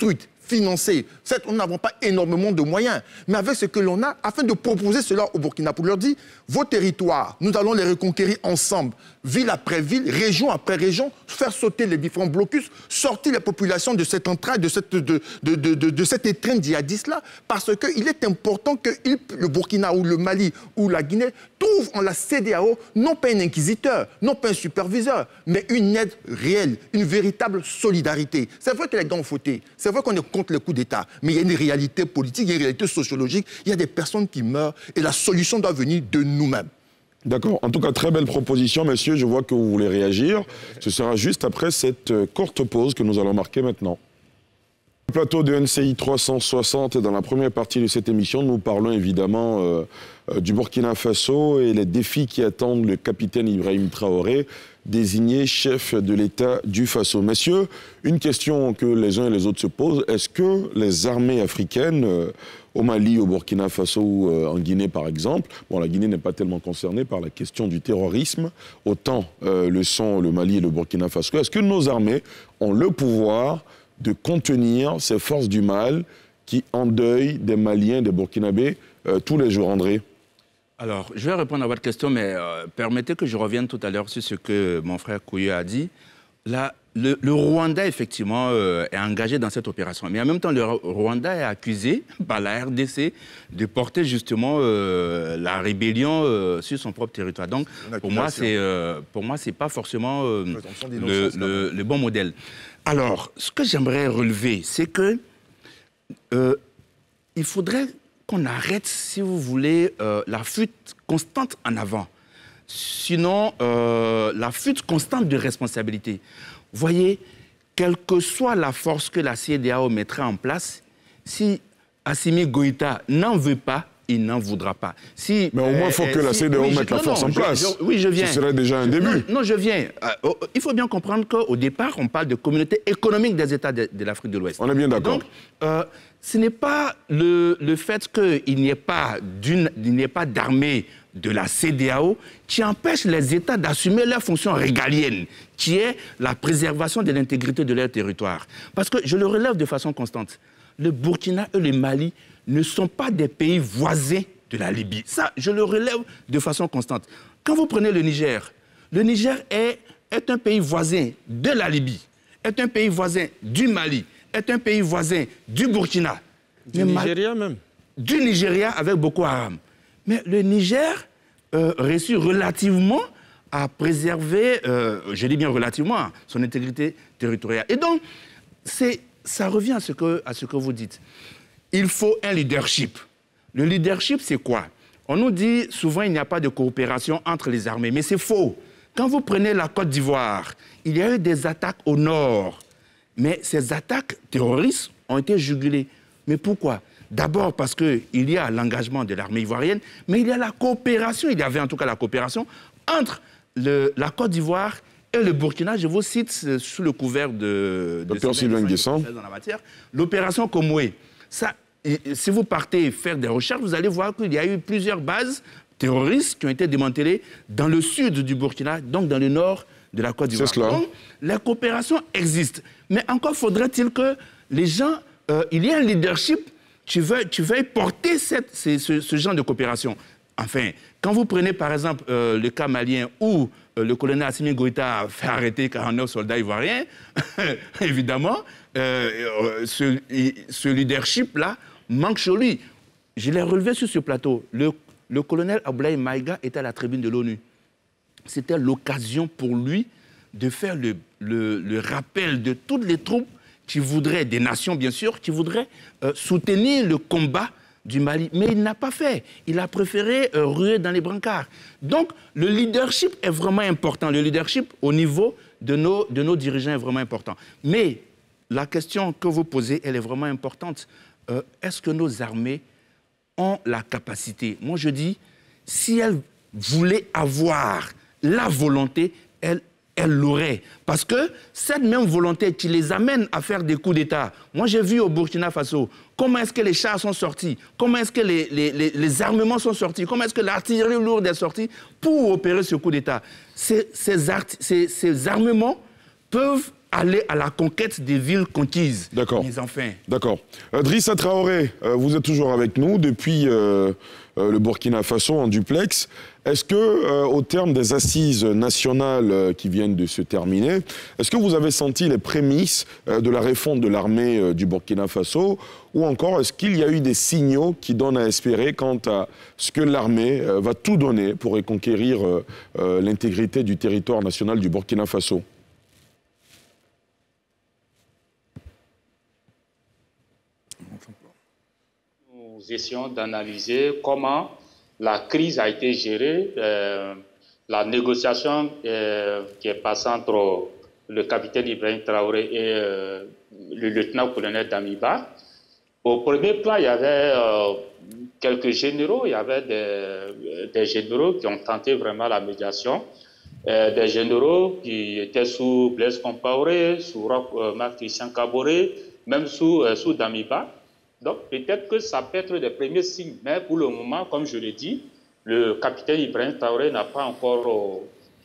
Speaker 9: financer. Certes, nous n'avons pas énormément de moyens, mais avec ce que l'on a, afin de proposer cela au Burkina, pour leur dire, vos territoires, nous allons les reconquérir ensemble, ville après ville, région après région, faire sauter les différents blocus, sortir les populations de cette entraille, de cette, de, de, de, de, de cette étreinte djihadiste-là, parce qu'il est important que il, le Burkina ou le Mali ou la Guinée trouvent en la C E D E A O non pas un inquisiteur, non pas un superviseur, mais une aide réelle, une véritable solidarité. C'est vrai que les gars ont fauté, c'est vrai qu'on est contre le coup d'État, mais il y a une réalité politique, il y a une réalité sociologique, il y a des personnes qui meurent et la solution doit venir de nous-mêmes.
Speaker 1: D'accord. En tout cas, très belle proposition, messieurs. Je vois que vous voulez réagir. Ce sera juste après cette courte pause que nous allons marquer maintenant. Le plateau de N C I trois cent soixante, dans la première partie de cette émission, nous parlons évidemment euh, euh, du Burkina Faso et les défis qui attendent le capitaine Ibrahim Traoré, désigné chef de l'État du Faso. Messieurs, une question que les uns et les autres se posent, est-ce que les armées africaines, euh, au Mali, au Burkina Faso ou euh, en Guinée par exemple, bon, la Guinée n'est pas tellement concernée par la question du terrorisme, autant euh, le sont le Mali et le Burkina Faso, est-ce que nos armées ont le pouvoir de contenir ces forces du mal qui endeuillent des Maliens, des Burkinabés euh, tous les jours, André?
Speaker 11: Alors, je vais répondre à votre question, mais euh, permettez que je revienne tout à l'heure sur ce que mon frère Kouyo a dit. Là, le, le Rwanda, effectivement, euh, est engagé dans cette opération. Mais en même temps, le Rwanda est accusé par la R D C de porter justement euh, la rébellion euh, sur son propre territoire. Donc, pour moi, c'est euh, pour moi, c'est pas forcément euh, le, le, le bon modèle. Alors, ce que j'aimerais relever, c'est que euh, il faudrait qu'on arrête, si vous voulez, euh, la fuite constante en avant. Sinon, euh, la fuite constante de responsabilité. Vous voyez, quelle que soit la force que la C E D E A O mettra en place, si Assimi Goïta n'en veut pas, il n'en voudra pas. Si,
Speaker 1: Mais au moins, il faut euh, que la si, C E D E A O oui, mette je, la non, force non, en place.
Speaker 11: Je, je, oui, je viens.
Speaker 1: Ce serait déjà un début.
Speaker 11: Non, non je viens. Euh, il faut bien comprendre qu'au départ, on parle de communauté économique des États de, de l'Afrique de l'Ouest.
Speaker 1: On est bien d'accord.
Speaker 11: Donc, euh, ce n'est pas le, le fait qu'il n'y ait pas d'armée de la C E D E A O qui empêche les États d'assumer leurs fonctions régaliennes, qui est la préservation de l'intégrité de leur territoire. Parce que je le relève de façon constante. Le Burkina et le Mali ne sont pas des pays voisins de la Libye. Ça, je le relève de façon constante. Quand vous prenez le Niger, le Niger est, est un pays voisin de la Libye, est un pays voisin du Mali, est un pays voisin du Burkina.
Speaker 8: Du Nigeria même.
Speaker 11: Du Nigeria avec Boko Haram. Mais le Niger euh, réussit relativement à préserver, euh, je dis bien relativement, son intégrité territoriale. Et donc, ça revient à ce, que, à ce que vous dites. Il faut un leadership. Le leadership, c'est quoi? On nous dit souvent qu'il n'y a pas de coopération entre les armées, mais c'est faux. Quand vous prenez la Côte d'Ivoire, il y a eu des attaques au nord, mais ces attaques terroristes ont été jugulées. Mais pourquoi? D'abord parce qu'il y a l'engagement de l'armée ivoirienne, mais il y a la coopération, il y avait en tout cas la coopération entre le, la Côte d'Ivoire et le Burkina. Je vous cite sous le couvert de...
Speaker 1: Docteur Sylvain Nguessan.
Speaker 11: Dans la matière, l'opération Komoué. Ça, si vous partez faire des recherches, vous allez voir qu'il y a eu plusieurs bases terroristes qui ont été démantelées dans le sud du Burkina, donc dans le nord de la Côte d'Ivoire.
Speaker 1: C'est cela.
Speaker 11: Donc, la coopération existe. Mais encore faudrait-il que les gens... Euh, il y ait un leadership qui veuille, qui veuille porter cette, ce, ce, ce genre de coopération. Enfin, quand vous prenez par exemple euh, le cas malien où euh, le colonel Assimi Goïta a fait arrêter quarante-neuf soldats ivoiriens, évidemment, euh, ce, ce leadership-là manque chez lui. Je l'ai relevé sur ce plateau. Le, le colonel Abdoulaye Maïga était à la tribune de l'ONU. C'était l'occasion pour lui de faire le, le, le rappel de toutes les troupes qui voudraient, des nations bien sûr, qui voudraient euh, soutenir le combat du Mali. Mais il n'a pas fait. Il a préféré euh, ruer dans les brancards. Donc, le leadership est vraiment important. Le leadership au niveau de nos, de nos dirigeants est vraiment important. Mais la question que vous posez, elle est vraiment importante. Euh, est-ce que nos armées ont la capacité? Moi, je dis, si elles voulaient avoir la volonté, elles elle l'aurait. Parce que cette même volonté qui les amène à faire des coups d'État, moi j'ai vu au Burkina Faso, comment est-ce que les chars sont sortis, comment est-ce que les, les, les, les armements sont sortis, comment est-ce que l'artillerie lourde est sortie pour opérer ce coup d'État. Ces, ces, ces, ces armements peuvent aller à la conquête des villes conquises.
Speaker 1: D'accord.
Speaker 11: Mais enfin...
Speaker 1: D'accord. Euh, Drissa Traoré, euh, vous êtes toujours avec nous depuis euh, euh, le Burkina Faso en duplex. Est-ce que, euh, au terme des assises nationales euh, qui viennent de se terminer, est-ce que vous avez senti les prémices euh, de la réforme de l'armée euh, du Burkina Faso, ou encore est-ce qu'il y a eu des signaux qui donnent à espérer quant à ce que l'armée euh, va tout donner pour reconquérir euh, euh, l'intégrité du territoire national du Burkina Faso?
Speaker 7: Nous essayons d'analyser comment la crise a été gérée, euh, la négociation euh, qui est passée entre le capitaine Ibrahim Traoré et euh, le lieutenant-colonel Damiba. Au premier plan, il y avait euh, quelques généraux, il y avait des, des généraux qui ont tenté vraiment la médiation, euh, des généraux qui étaient sous Blaise Compaoré, sous euh, Marc-Christian Kaboré, même sous, euh, sous Damiba. Donc peut-être que ça peut être des premiers signes, mais pour le moment, comme je l'ai dit, le capitaine Ibrahim Traoré n'a pas encore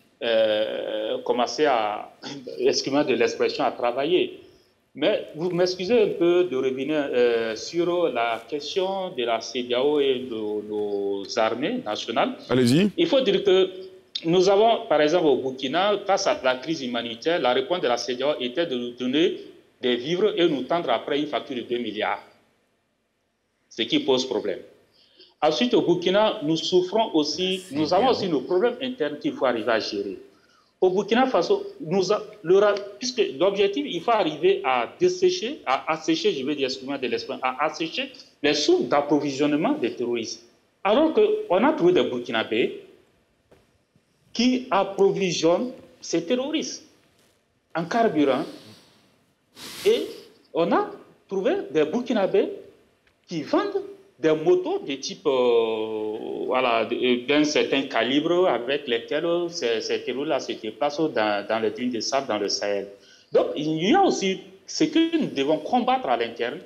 Speaker 7: euh, commencé à, excusez-moi de l'expression, à travailler. Mais vous m'excusez un peu de revenir euh, sur la question de la C E D E A O et de nos armées nationales.
Speaker 1: Allez-y.
Speaker 7: Il faut dire que nous avons, par exemple, au Burkina, face à la crise humanitaire, la réponse de la C E D E A O était de nous donner des vivres et nous tendre après une facture de deux milliards. Ce qui pose problème. Ensuite, au Burkina, nous souffrons aussi, nous avons aussi nos problèmes internes qu'il faut arriver à gérer. Au Burkina Faso, nous a, le, puisque l'objectif, il faut arriver à dessécher, à assécher, je vais dire excusez-moi de l'espace, à assécher les sources d'approvisionnement des terroristes. Alors qu'on a trouvé des Burkinabés qui approvisionnent ces terroristes en carburant. Et on a trouvé des Burkinabés qui vendent des motos de type, euh, voilà, d'un certain calibre avec lesquels ces, ces terroristes-là se déplacent dans, dans les dunes de sable dans le Sahel. Donc, il y a aussi ce que nous devons combattre à l'interne.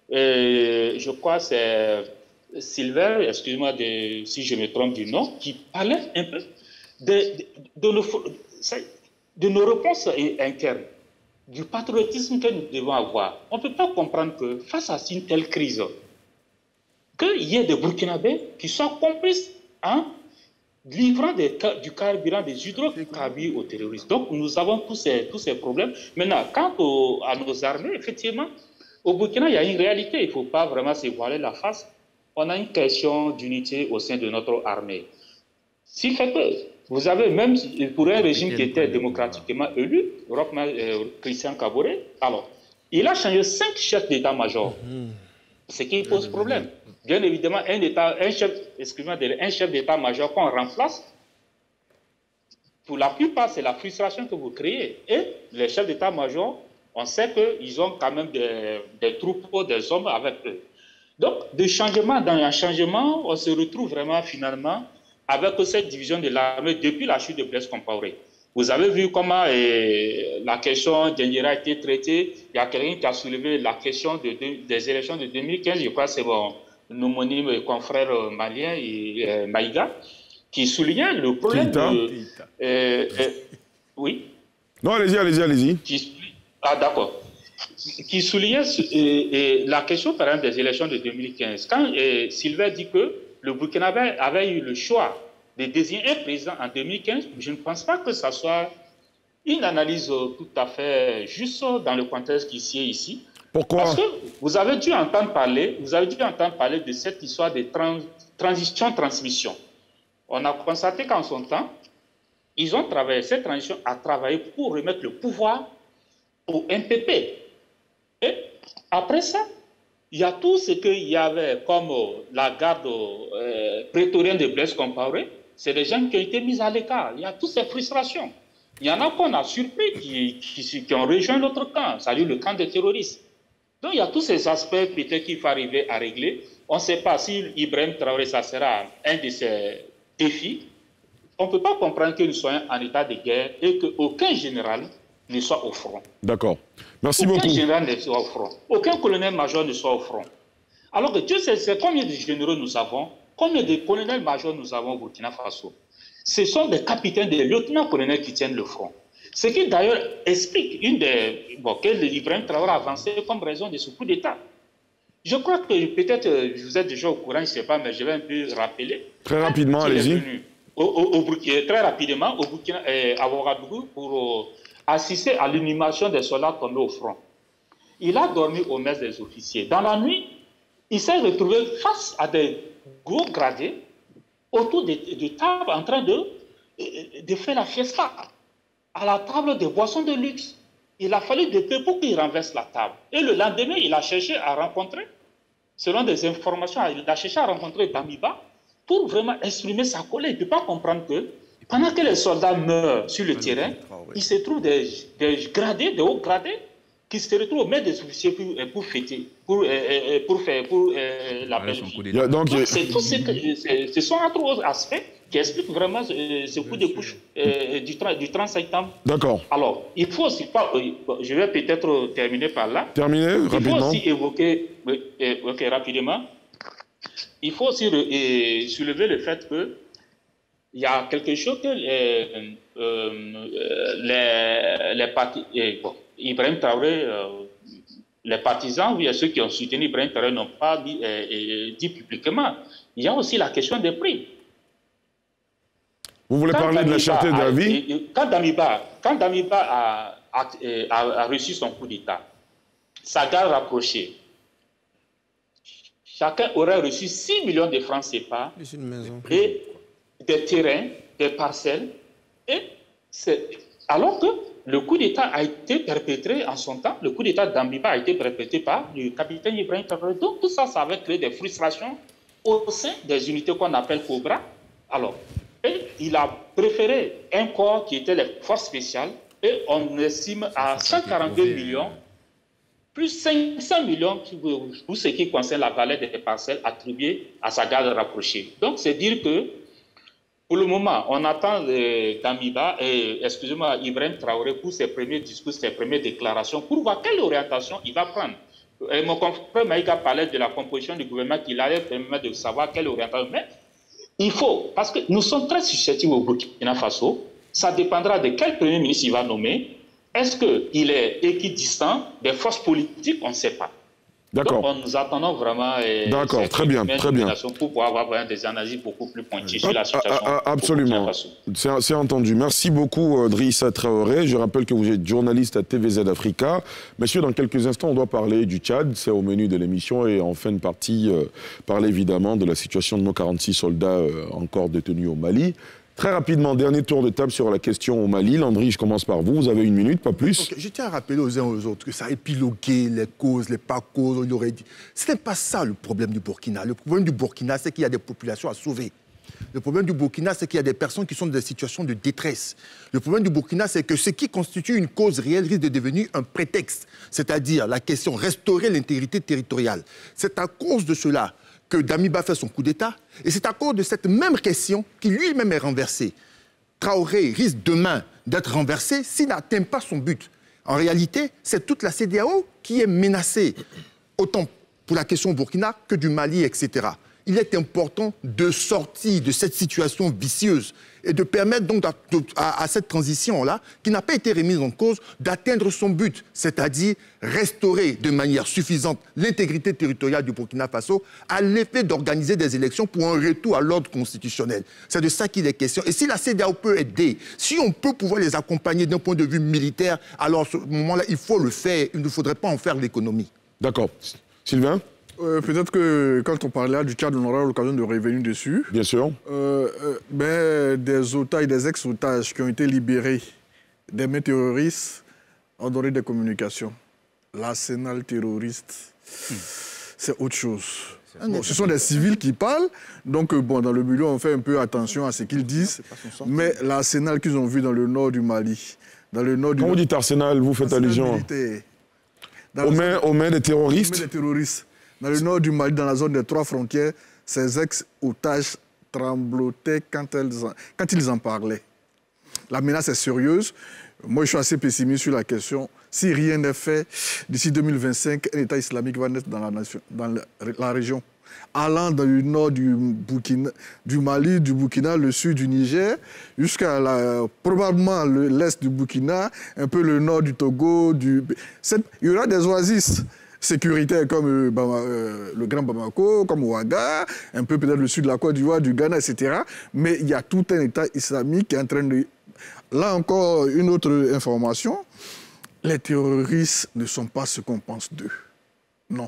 Speaker 7: Je crois que c'est Sylvain, excusez-moi si je me trompe du nom, qui parlait un peu de, de, de, nos, de nos réponses internes, du patriotisme que nous devons avoir. On ne peut pas comprendre que face à une telle crise, qu'il y ait des Burkinabés qui soient complices en livrant des, du carburant, des hydrocarbures aux terroristes. Donc, nous avons tous ces, tous ces problèmes. Maintenant, quant au, à nos armées, effectivement, au Burkina, il y a une réalité. Il ne faut pas vraiment se voiler la face. On a une question d'unité au sein de notre armée. Si fait que vous avez même, pour un régime qui était démocratiquement élu, euh, Christian Kaboré, alors, il a changé cinq chefs d'état-major. Ce qui pose problème. Bien évidemment, un, état, un chef, excusez-moi, un chef d'état-major qu'on remplace, pour la plupart, c'est la frustration que vous créez. Et les chefs d'état-major, on sait qu'ils ont quand même des, des troupeaux, des hommes avec eux. Donc, de changement dans un changement, on se retrouve vraiment finalement avec cette division de l'armée depuis la chute de Blaise Compaoré. Vous avez vu comment eh, la question d'Indira a été traitée. Il y a quelqu'un qui a soulevé la question de, de, des élections de deux mille quinze, je crois que c'est bon, homonyme confrère malien et, euh, Maïga, qui soulignait le problème
Speaker 1: Keïta.
Speaker 7: de... Euh, euh, oui.
Speaker 1: Non, allez-y, allez-y, allez-y.
Speaker 7: Ah, d'accord. Qui soulignait euh, euh, la question, par exemple, des élections de deux mille quinze. Quand euh, Sylvain dit que le Burkina avait eu le choix de désigner un président en deux mille quinze, je ne pense pas que ça soit une analyse tout à fait juste dans le contexte qui sied ici.
Speaker 1: Pourquoi?
Speaker 7: Parce que vous avez dû entendre parler, vous avez dû entendre parler de cette histoire de trans, transition-transmission. On a constaté qu'en son temps, ils ont travaillé, cette transition a travaillé pour remettre le pouvoir au M P P. Et après ça, il y a tout ce qu'il y avait comme la garde euh, prétorienne de Blaise Compaoré, c'est des gens qui ont été mis à l'écart. Il y a toutes ces frustrations. Il y en a qu'on a surpris qui, qui, qui ont rejoint l'autre camp, c'est-à-dire le camp des terroristes. Donc il y a tous ces aspects peut-être qu'il faut arriver à régler. On ne sait pas si Ibrahim Traoré, ça sera un de ces défis. On ne peut pas comprendre que nous soyons en état de guerre et qu'aucun général ne soit au front.
Speaker 1: D'accord. Merci
Speaker 7: Aucun
Speaker 1: beaucoup.
Speaker 7: Aucun général ne soit au front. Aucun colonel-major ne soit au front. Alors que Dieu sait combien de généraux nous avons, combien de colonels-majors nous avons au Burkina Faso. Ce sont des capitaines, des lieutenants-colonels qui tiennent le front. Ce qui d'ailleurs explique une des... Bon, que Ibrahim Traoré a avancé comme raison de ce coup d'État. Je crois que peut-être vous êtes déjà au courant, je ne sais pas, mais je vais un peu rappeler.
Speaker 1: Très rapidement, allez-y.
Speaker 7: Très rapidement, au Burkina, euh, à Ouagadougou, pour euh, assister à l'inhumation des soldats tombés au front. Il a dormi au mess des officiers. Dans la nuit, il s'est retrouvé face à des gros gradés autour de, de tables en train de, de faire la fiesta. À la table des boissons de luxe. Il a fallu de peu pour qu'il renverse la table. Et le lendemain, il a cherché à rencontrer, selon des informations, il a cherché à rencontrer Damiba pour vraiment exprimer sa colère. Il ne peut pas comprendre que pendant que les soldats meurent sur le terrain, il se trouve des, des gradés, des hauts gradés, qui se retrouvent au maître des officiers pour, pour fêter, pour, euh, pour faire pour, euh, la belle vie. Donc, Donc c'est tout ce, que, ce sont autres aspects qui expliquent vraiment ce, ce coup de couche euh, du, du trente septembre.
Speaker 1: D'accord.
Speaker 7: Alors, il faut aussi pas... Euh, je vais peut-être terminer par là.
Speaker 1: Terminer
Speaker 7: il
Speaker 1: rapidement.
Speaker 7: Il faut aussi évoquer, euh, okay, rapidement, il faut aussi euh, soulever le fait que il y a quelque chose que euh, euh, les, les partis... Euh, bon, Ibrahim Traoré, euh, les partisans, oui, ceux qui ont soutenu Ibrahim Traoré n'ont pas dit, euh, dit publiquement. Il y a aussi la question des prix.
Speaker 1: Vous voulez quand parler Damiba de la cherté de la vie?
Speaker 7: Quand Damiba, quand Damiba a, a, a, a reçu son coup d'État, sa garde rapprochée, chacun aurait reçu six millions de francs C F A et des terrains, des parcelles. Et alors que le coup d'État a été perpétré en son temps, le coup d'État d'Damiba a été perpétré par le capitaine Ibrahim Traoré. Donc tout ça, ça avait créé des frustrations au sein des unités qu'on appelle Cobra. Alors, et il a préféré un corps qui était les forces spéciales et on estime à cent quarante-deux millions, plus cinq cents millions pour ce qui concerne la valeur des parcelles attribuées à sa garde rapprochée. Donc c'est dire que pour le moment, on attend euh, Damiba et, excusez-moi, Ibrahim Traoré pour ses premiers discours, ses premières déclarations, pour voir quelle orientation il va prendre. Et mon confrère Maïga parlait de la composition du gouvernement qu'il allait permettre de savoir quelle orientation. Mais il faut, parce que nous sommes très susceptibles au Burkina Faso, ça dépendra de quel premier ministre il va nommer. Est-ce qu'il est équidistant des forces politiques? On ne sait pas.
Speaker 1: D'accord.
Speaker 7: Nous attendons vraiment euh,
Speaker 1: D'accord, très bien, très bien.
Speaker 7: Pour pouvoir avoir des analyses beaucoup plus pointues sur la situation.
Speaker 1: Ah, ah, absolument, c'est entendu. Merci beaucoup, Drissa Traoré. Je rappelle que vous êtes journaliste à T V Z Africa. Messieurs, dans quelques instants, on doit parler du Tchad. C'est au menu de l'émission. Et en fin de partie, euh, parler évidemment de la situation de nos quarante-six soldats euh, encore détenus au Mali. Très rapidement, dernier tour de table sur la question au Mali. Landry, je commence par vous. Vous avez une minute, pas plus.
Speaker 12: Okay, je tiens à rappeler aux uns aux autres que ça a épilogué les causes, les pas causes, on aurait dit. Ce n'est pas ça le problème du Burkina. Le problème du Burkina, c'est qu'il y a des populations à sauver. Le problème du Burkina, c'est qu'il y a des personnes qui sont dans des situations de détresse. Le problème du Burkina, c'est que ce qui constitue une cause réelle risque de devenir un prétexte. C'est-à-dire la question restaurer l'intégrité territoriale. C'est à cause de cela que Damiba fait son coup d'État, et c'est à cause de cette même question qui lui-même est renversée. Traoré risque demain d'être renversé s'il n'atteint pas son but. En réalité, c'est toute la C D A O qui est menacée, autant pour la question au Burkina que du Mali, et cetera. Il est important de sortir de cette situation vicieuse et de permettre donc à, à, à cette transition-là, qui n'a pas été remise en cause, d'atteindre son but, c'est-à-dire restaurer de manière suffisante l'intégrité territoriale du Burkina Faso à l'effet d'organiser des élections pour un retour à l'ordre constitutionnel. C'est de ça qu'il est question. Et si la C D A O peut aider, si on peut pouvoir les accompagner d'un point de vue militaire, alors à ce moment-là, il faut le faire. Il ne faudrait pas en faire l'économie.
Speaker 1: D'accord. Sylvain ?
Speaker 10: Euh, Peut-être que quand on parlait du Tchad, on aura l'occasion de revenir dessus.
Speaker 1: Bien sûr.
Speaker 10: Euh, euh, ben, des otages, des ex-otages qui ont été libérés des mains terroristes ont donné des communications. L'arsenal terroriste, hmm. c'est autre chose. Bon, ce sont des civils qui parlent, donc bon, dans le milieu, on fait un peu attention à ce qu'ils disent. Mais l'arsenal qu'ils ont vu dans le nord du Mali, dans le nord du...
Speaker 1: Quand vous dites arsenal, vous faites allusion aux mains, aux mains des terroristes.
Speaker 10: Aux mains des terroristes. Dans le nord du Mali, dans la zone des trois frontières, ces ex-otages tremblotaient quand, elles en, quand ils en parlaient. La menace est sérieuse. Moi, je suis assez pessimiste sur la question. Si rien n'est fait, d'ici deux mille vingt-cinq, un État islamique va naître dans la, nation, dans la, la région. allant dans le nord du, Burkina, du Mali, du Burkina, le sud du Niger, jusqu'à probablement l'est du Burkina, un peu le nord du Togo. Du... Il y aura des oasis sécuritaires comme euh, Bama, euh, le Grand Bamako, comme Ouaga, un peu peut-être le sud de la Côte d'Ivoire, du Ghana, et cetera. Mais il y a tout un État islamique qui est en train de... Là encore, une autre information, les terroristes ne sont pas ce qu'on pense d'eux. Non.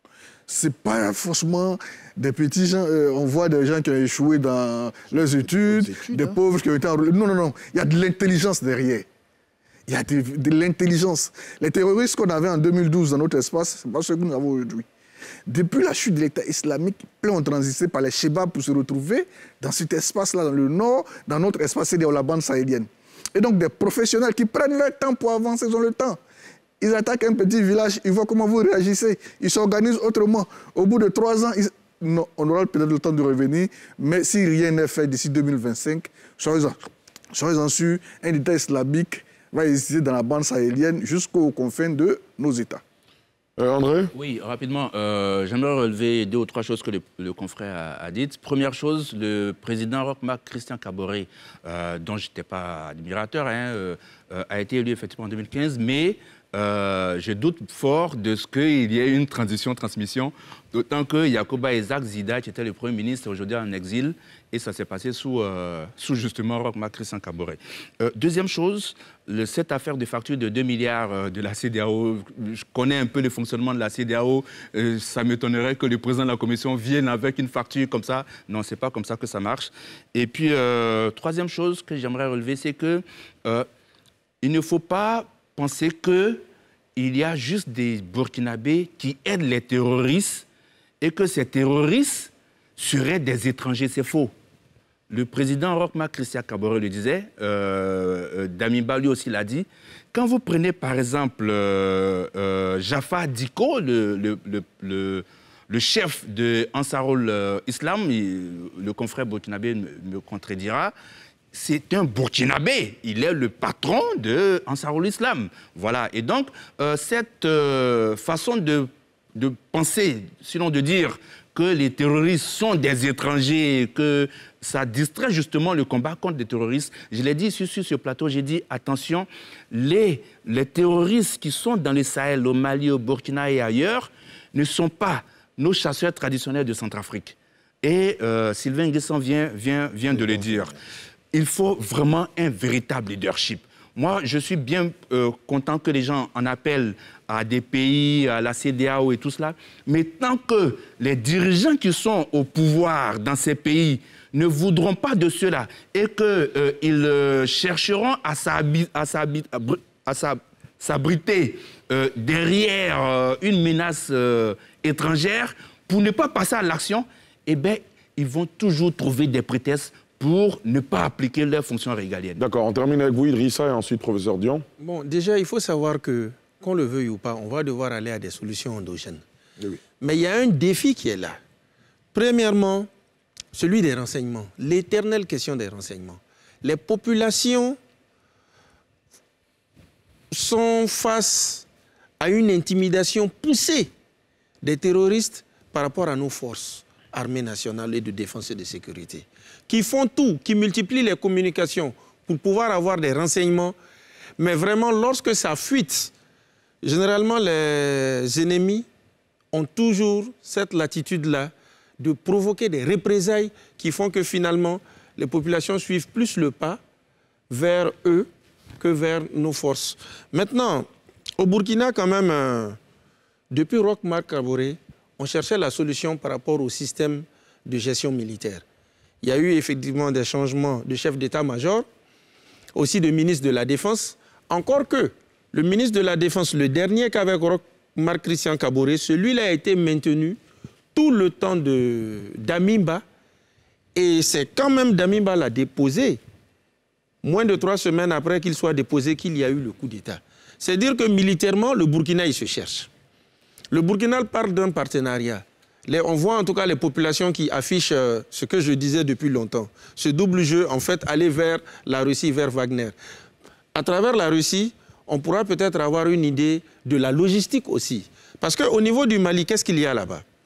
Speaker 10: Ce n'est pas forcément des petits gens, euh, on voit des gens qui ont échoué dans leurs études, études des hein. pauvres qui ont été enrôlés. Non, non, non, il y a de l'intelligence derrière. Il y a de, de l'intelligence. Les terroristes qu'on avait en deux mille douze dans notre espace, ce n'est pas ce que nous avons aujourd'hui. Depuis la chute de l'État islamique, plein ont transité par les Chebabs pour se retrouver dans cet espace-là, dans le nord, dans notre espace, c'est-à-dire la bande sahélienne. Et donc des professionnels qui prennent leur temps pour avancer, ils ont le temps. Ils attaquent un petit village, ils voient comment vous réagissez, ils s'organisent autrement. Au bout de trois ans, ils... non, on aura peut-être le temps de revenir, mais si rien n'est fait d'ici deux mille vingt-cinq, soyez-en soyez sûrs, un État islamique va exister dans la bande sahélienne jusqu'aux confins de nos États.
Speaker 1: Euh, André? Oui,
Speaker 11: rapidement, euh, j'aimerais relever deux ou trois choses que le, le confrère a, a dites. Première chose, le président Roch Marc Christian Kaboré, euh, dont je n'étais pas admirateur, hein, euh, a été élu effectivement en deux mille quinze, mais Euh, je doute fort de ce qu'il y ait une transition, transmission, d'autant que Yacouba Isaac Zida, qui était le Premier ministre, aujourd'hui en exil, et ça s'est passé sous, euh, sous justement Roch Marc Christian Kaboré. Euh, deuxième chose, le, cette affaire de facture de deux milliards euh, de la C D A O, je connais un peu le fonctionnement de la C D A O, euh, ça m'étonnerait que le président de la commission vienne avec une facture comme ça. Non, c'est pas comme ça que ça marche. Et puis, euh, troisième chose que j'aimerais relever, c'est que euh, il ne faut pas penser qu'il y a juste des Burkinabés qui aident les terroristes et que ces terroristes seraient des étrangers. C'est faux. Le président Roch Marc Christian Kaboré le disait, euh, Damiba lui aussi l'a dit. Quand vous prenez par exemple euh, euh, Jafar Diko, le, le, le, le, le chef de Ansarul euh, Islam, il, le confrère burkinabé me, me contredira, c'est un Burkinabé. Il est le patron de Ansarul Islam. Voilà. Et donc, euh, cette euh, façon de, de penser, sinon de dire que les terroristes sont des étrangers, que ça distrait justement le combat contre les terroristes. Je l'ai dit sur, sur ce plateau, j'ai dit, attention, les, les terroristes qui sont dans le Sahel, au Mali, au Burkina et ailleurs, ne sont pas nos chasseurs traditionnels de Centrafrique. Et euh, Sylvain Nguessan vient, vient, vient de le dire. Il faut vraiment un véritable leadership. Moi, je suis bien euh, content que les gens en appellent à des pays, à la C D A O et tout cela. Mais tant que les dirigeants qui sont au pouvoir dans ces pays ne voudront pas de cela et qu'ils euh, euh, chercheront à s'abriter euh, derrière euh, une menace euh, étrangère pour ne pas passer à l'action, eh bien, ils vont toujours trouver des prétextes pour ne pas appliquer leurs fonctions régaliennes. D'accord, on termine avec vous, Idrissa, et ensuite professeur Dion.
Speaker 8: Bon, déjà, il faut savoir que, qu'on le veuille ou pas, on va devoir aller à des solutions endogènes. Oui. Mais il y a un défi qui est là. Premièrement, celui des renseignements, l'éternelle question des renseignements. Les populations sont face à une intimidation poussée des terroristes par rapport à nos forces armées nationales et de défense et de sécurité, qui font tout, qui multiplient les communications pour pouvoir avoir des renseignements. Mais vraiment, lorsque ça fuite, généralement, les ennemis ont toujours cette latitude-là de provoquer des représailles qui font que finalement, les populations suivent plus le pas vers eux que vers nos forces. Maintenant, au Burkina, quand même, euh, depuis Roch Marc Kaboré, on cherchait la solution par rapport au système de gestion militaire. Il y a eu effectivement des changements de chef d'état-major, aussi de ministre de la Défense, encore que le ministre de la Défense, le dernier qu'avec Roch Marc Christian Kaboré, celui-là a été maintenu tout le temps de Damiba, et c'est quand même Damiba l'a déposé, moins de trois semaines après qu'il soit déposé, qu'il y a eu le coup d'État. C'est dire que militairement, le Burkina, il se cherche. Le Burkina parle d'un partenariat. Les, on voit en tout cas les populations qui affichent euh, ce que je disais depuis longtemps. Ce double jeu, en fait, aller vers la Russie, vers Wagner. À travers la Russie, on pourra peut-être avoir une idée de la logistique aussi. Parce qu'au niveau du Mali, qu'est-ce qu'il y a là-bas?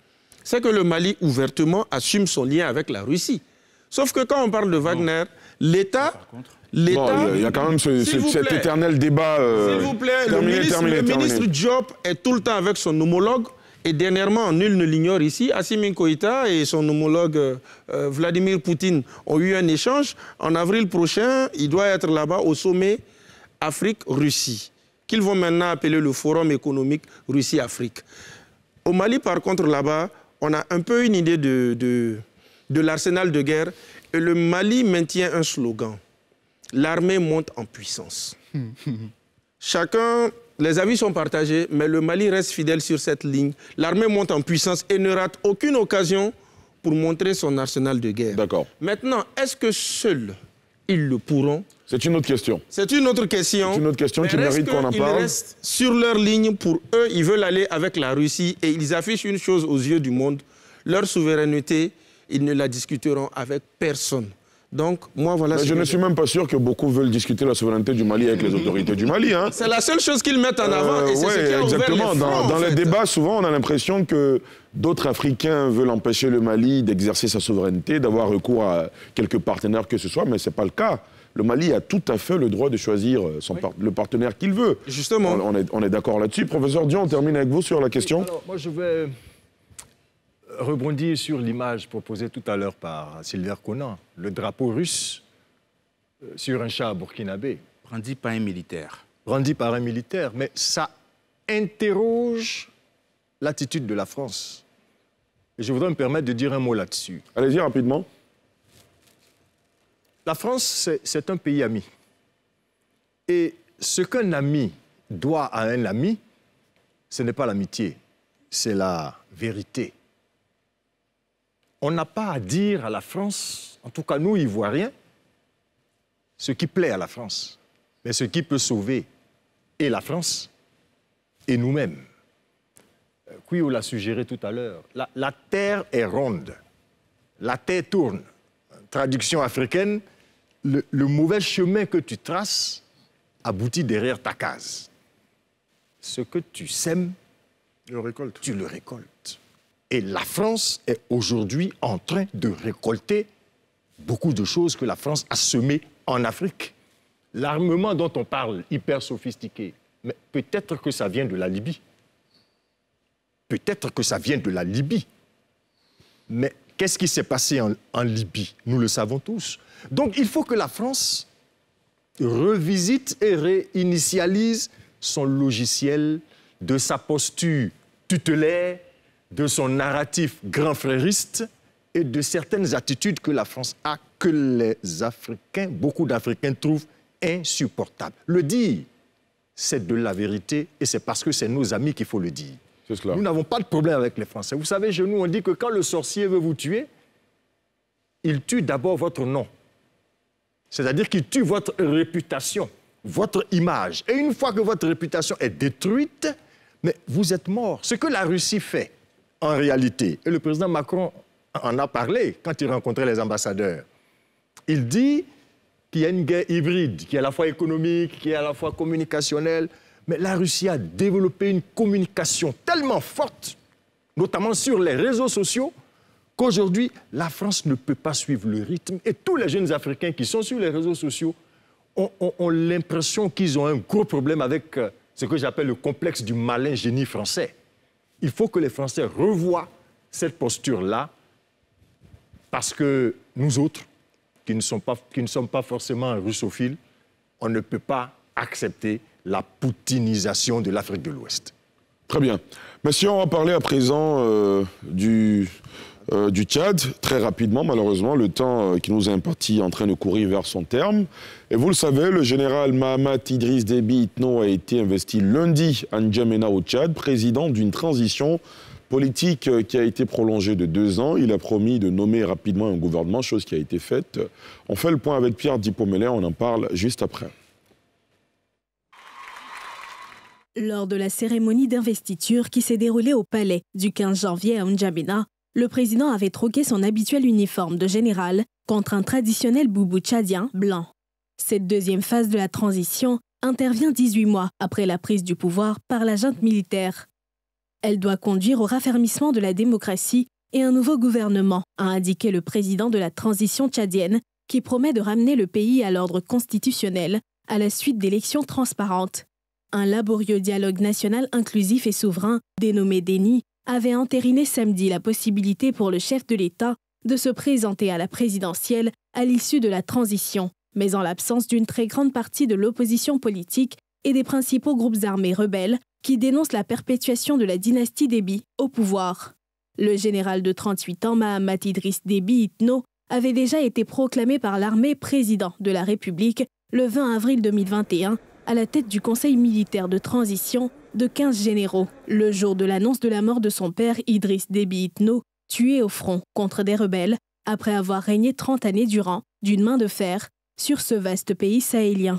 Speaker 8: c'est que le Mali, ouvertement, assume son lien avec la Russie. Sauf que quand on parle de Wagner, l'État... Il
Speaker 1: bon, y a quand même ce, ce, cet plaît, éternel débat. Euh,
Speaker 8: S'il vous plaît,
Speaker 1: terminé,
Speaker 8: le ministre,
Speaker 1: terminé,
Speaker 8: le
Speaker 1: terminé.
Speaker 8: ministre Diop est tout le temps avec son homologue. Et dernièrement, nul ne l'ignore ici, Assimi Goïta et son homologue euh, Vladimir Poutine ont eu un échange. En avril prochain, il doit être là-bas au sommet Afrique-Russie, qu'ils vont maintenant appeler le Forum économique Russie-Afrique. Au Mali, par contre, là-bas, on a un peu une idée de, de, de l'arsenal de guerre. Et le Mali maintient un slogan. L'armée monte en puissance. Chacun, les avis sont partagés, mais le Mali reste fidèle sur cette ligne. L'armée monte en puissance et ne rate aucune occasion pour montrer son arsenal de guerre.
Speaker 1: D'accord.
Speaker 8: Maintenant, est-ce que seuls, ils le pourront?
Speaker 1: C'est une autre question.
Speaker 8: C'est une autre question.
Speaker 1: C'est une autre question qui mérite qu'on en
Speaker 8: ils
Speaker 1: parle.
Speaker 8: Ils restent sur leur ligne. Pour eux, ils veulent aller avec la Russie et ils affichent une chose aux yeux du monde. Leur souveraineté, ils ne la discuteront avec personne. Donc, moi, voilà...
Speaker 1: Mais je ne suis même pas sûr que beaucoup veulent discuter la souveraineté du Mali avec les autorités du Mali. Hein.
Speaker 8: C'est la seule chose qu'ils mettent en avant euh, et c'est ouais, ce qui a
Speaker 1: exactement.
Speaker 8: ouvert les fronts,
Speaker 1: Dans, dans
Speaker 8: en
Speaker 1: les
Speaker 8: fait.
Speaker 1: débats, souvent, on a l'impression que d'autres Africains veulent empêcher le Mali d'exercer sa souveraineté, d'avoir recours à quelques partenaires que ce soit, mais ce n'est pas le cas. Le Mali a tout à fait le droit de choisir son oui. par le partenaire qu'il veut.
Speaker 8: Justement.
Speaker 1: On, on est, on est d'accord là-dessus. Professeur Dion, on termine avec vous sur la question.
Speaker 9: Oui, alors, moi, je vais rebondir sur l'image proposée tout à l'heure par Sylvain Conan, le drapeau russe sur un char burkinabé.
Speaker 11: Brandi par un militaire.
Speaker 9: Brandi par un militaire, mais ça interroge l'attitude de la France. Et je voudrais me permettre de dire un mot là-dessus.
Speaker 1: Allez-y rapidement.
Speaker 9: La France, c'est un pays ami. Et ce qu'un ami doit à un ami, ce n'est pas l'amitié, c'est la vérité. On n'a pas à dire à la France, en tout cas nous, Ivoiriens, ce qui plaît à la France, mais ce qui peut sauver et la France et nous-mêmes. Quio l'a suggéré tout à l'heure, la, la terre est ronde, la terre tourne. Traduction africaine, le, le mauvais chemin que tu traces aboutit derrière ta case. Ce que tu sèmes,
Speaker 12: le récolte.
Speaker 9: tu le récoltes. Et la France est aujourd'hui en train de récolter beaucoup de choses que la France a semées en Afrique. L'armement dont on parle, hyper sophistiqué, mais peut-être que ça vient de la Libye. Peut-être que ça vient de la Libye. Mais qu'est-ce qui s'est passé en, en Libye? Nous le savons tous. Donc il faut que la France revisite et réinitialise son logiciel de sa posture tutélaire, de son narratif grand frériste et de certaines attitudes que la France a, que les Africains, beaucoup d'Africains trouvent insupportables. Le dire, c'est de la vérité et c'est parce que c'est nos amis qu'il faut le dire. Nous n'avons pas de problème avec les Français. Vous savez, chez nous, on dit que quand le sorcier veut vous tuer, il tue d'abord votre nom. C'est-à-dire qu'il tue votre réputation, votre image. Et une fois que votre réputation est détruite, mais vous êtes mort. Ce que la Russie fait, en réalité, et le président Macron en a parlé quand il rencontrait les ambassadeurs, il dit qu'il y a une guerre hybride, qui est à la fois économique, qui est à la fois communicationnelle. Mais la Russie a développé une communication tellement forte, notamment sur les réseaux sociaux, qu'aujourd'hui, la France ne peut pas suivre le rythme. Et tous les jeunes Africains qui sont sur les réseaux sociaux ont, ont, ont l'impression qu'ils ont un gros problème avec euh, ce que j'appelle le complexe du malin génie français. Il faut que les Français revoient cette posture-là, parce que nous autres, qui ne, sont pas, qui ne sommes pas forcément russophiles, on ne peut pas accepter la poutinisation de l'Afrique de l'Ouest.
Speaker 1: Très bien. Monsieur, on va parler à présent euh, du, euh, du Tchad, très rapidement, malheureusement. Le temps euh, qui nous est imparti est en train de courir vers son terme. Et vous le savez, le général Mahamat Idriss Déby Itno a été investi lundi à N'Djamena au Tchad, président d'une transition politique qui a été prolongée de deux ans. Il a promis de nommer rapidement un gouvernement, chose qui a été faite. On fait le point avec Pierre Dipomélé, on en parle juste après.
Speaker 15: Lors de la cérémonie d'investiture qui s'est déroulée au palais du quinze janvier à N'Djamena, le président avait troqué son habituel uniforme de général contre un traditionnel boubou tchadien blanc. Cette deuxième phase de la transition intervient dix-huit mois après la prise du pouvoir par la junte militaire. Elle doit conduire au raffermissement de la démocratie et un nouveau gouvernement, a indiqué le président de la transition tchadienne, qui promet de ramener le pays à l'ordre constitutionnel à la suite d'élections transparentes. Un laborieux dialogue national inclusif et souverain, dénommé DENI, avait entériné samedi la possibilité pour le chef de l'État de se présenter à la présidentielle à l'issue de la transition, mais en l'absence d'une très grande partie de l'opposition politique et des principaux groupes armés rebelles qui dénoncent la perpétuation de la dynastie Déby au pouvoir. Le général de trente-huit ans, Mahamat Idriss Déby Itno, avait déjà été proclamé par l'armée président de la République le vingt avril deux mille vingt et un à la tête du Conseil militaire de transition de quinze généraux, le jour de l'annonce de la mort de son père Idriss Déby Itno, tué au front contre des rebelles après avoir régné trente années durant, d'une main de fer, sur ce vaste pays sahélien.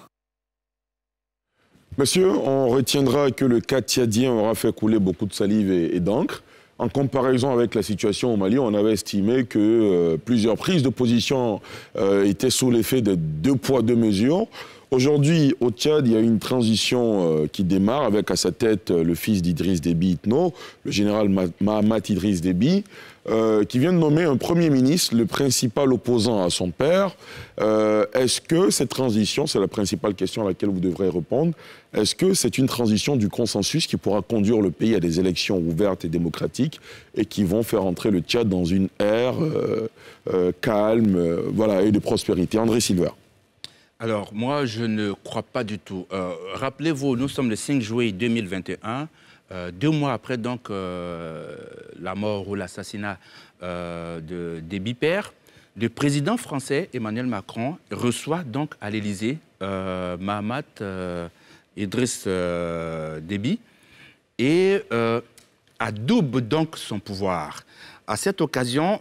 Speaker 1: Monsieur, on retiendra que le cas tchadien aura fait couler beaucoup de salive et, et d'encre. En comparaison avec la situation au Mali, on avait estimé que euh, plusieurs prises de position euh, étaient sous l'effet de deux poids, deux mesures. Aujourd'hui, au Tchad, il y a une transition euh, qui démarre avec à sa tête euh, le fils d'Idriss Déby Itno, le général Mahamat Idriss Déby, euh, qui vient de nommer un Premier ministre, le principal opposant à son père. Euh, est-ce que cette transition, c'est la principale question à laquelle vous devrez répondre, est-ce que c'est une transition du consensus qui pourra conduire le pays à des élections ouvertes et démocratiques et qui vont faire entrer le Tchad dans une ère euh, euh, calme euh, voilà, et de prospérité? André Silver.
Speaker 11: Alors, moi, je ne crois pas du tout. Euh, Rappelez-vous, nous sommes le cinq juillet deux mille vingt et un, euh, deux mois après donc, euh, la mort ou l'assassinat euh, de Déby père. Le président français, Emmanuel Macron, reçoit donc à l'Élysée euh, Mahamat euh, Idriss euh, Déby et euh, adoube donc son pouvoir. À cette occasion,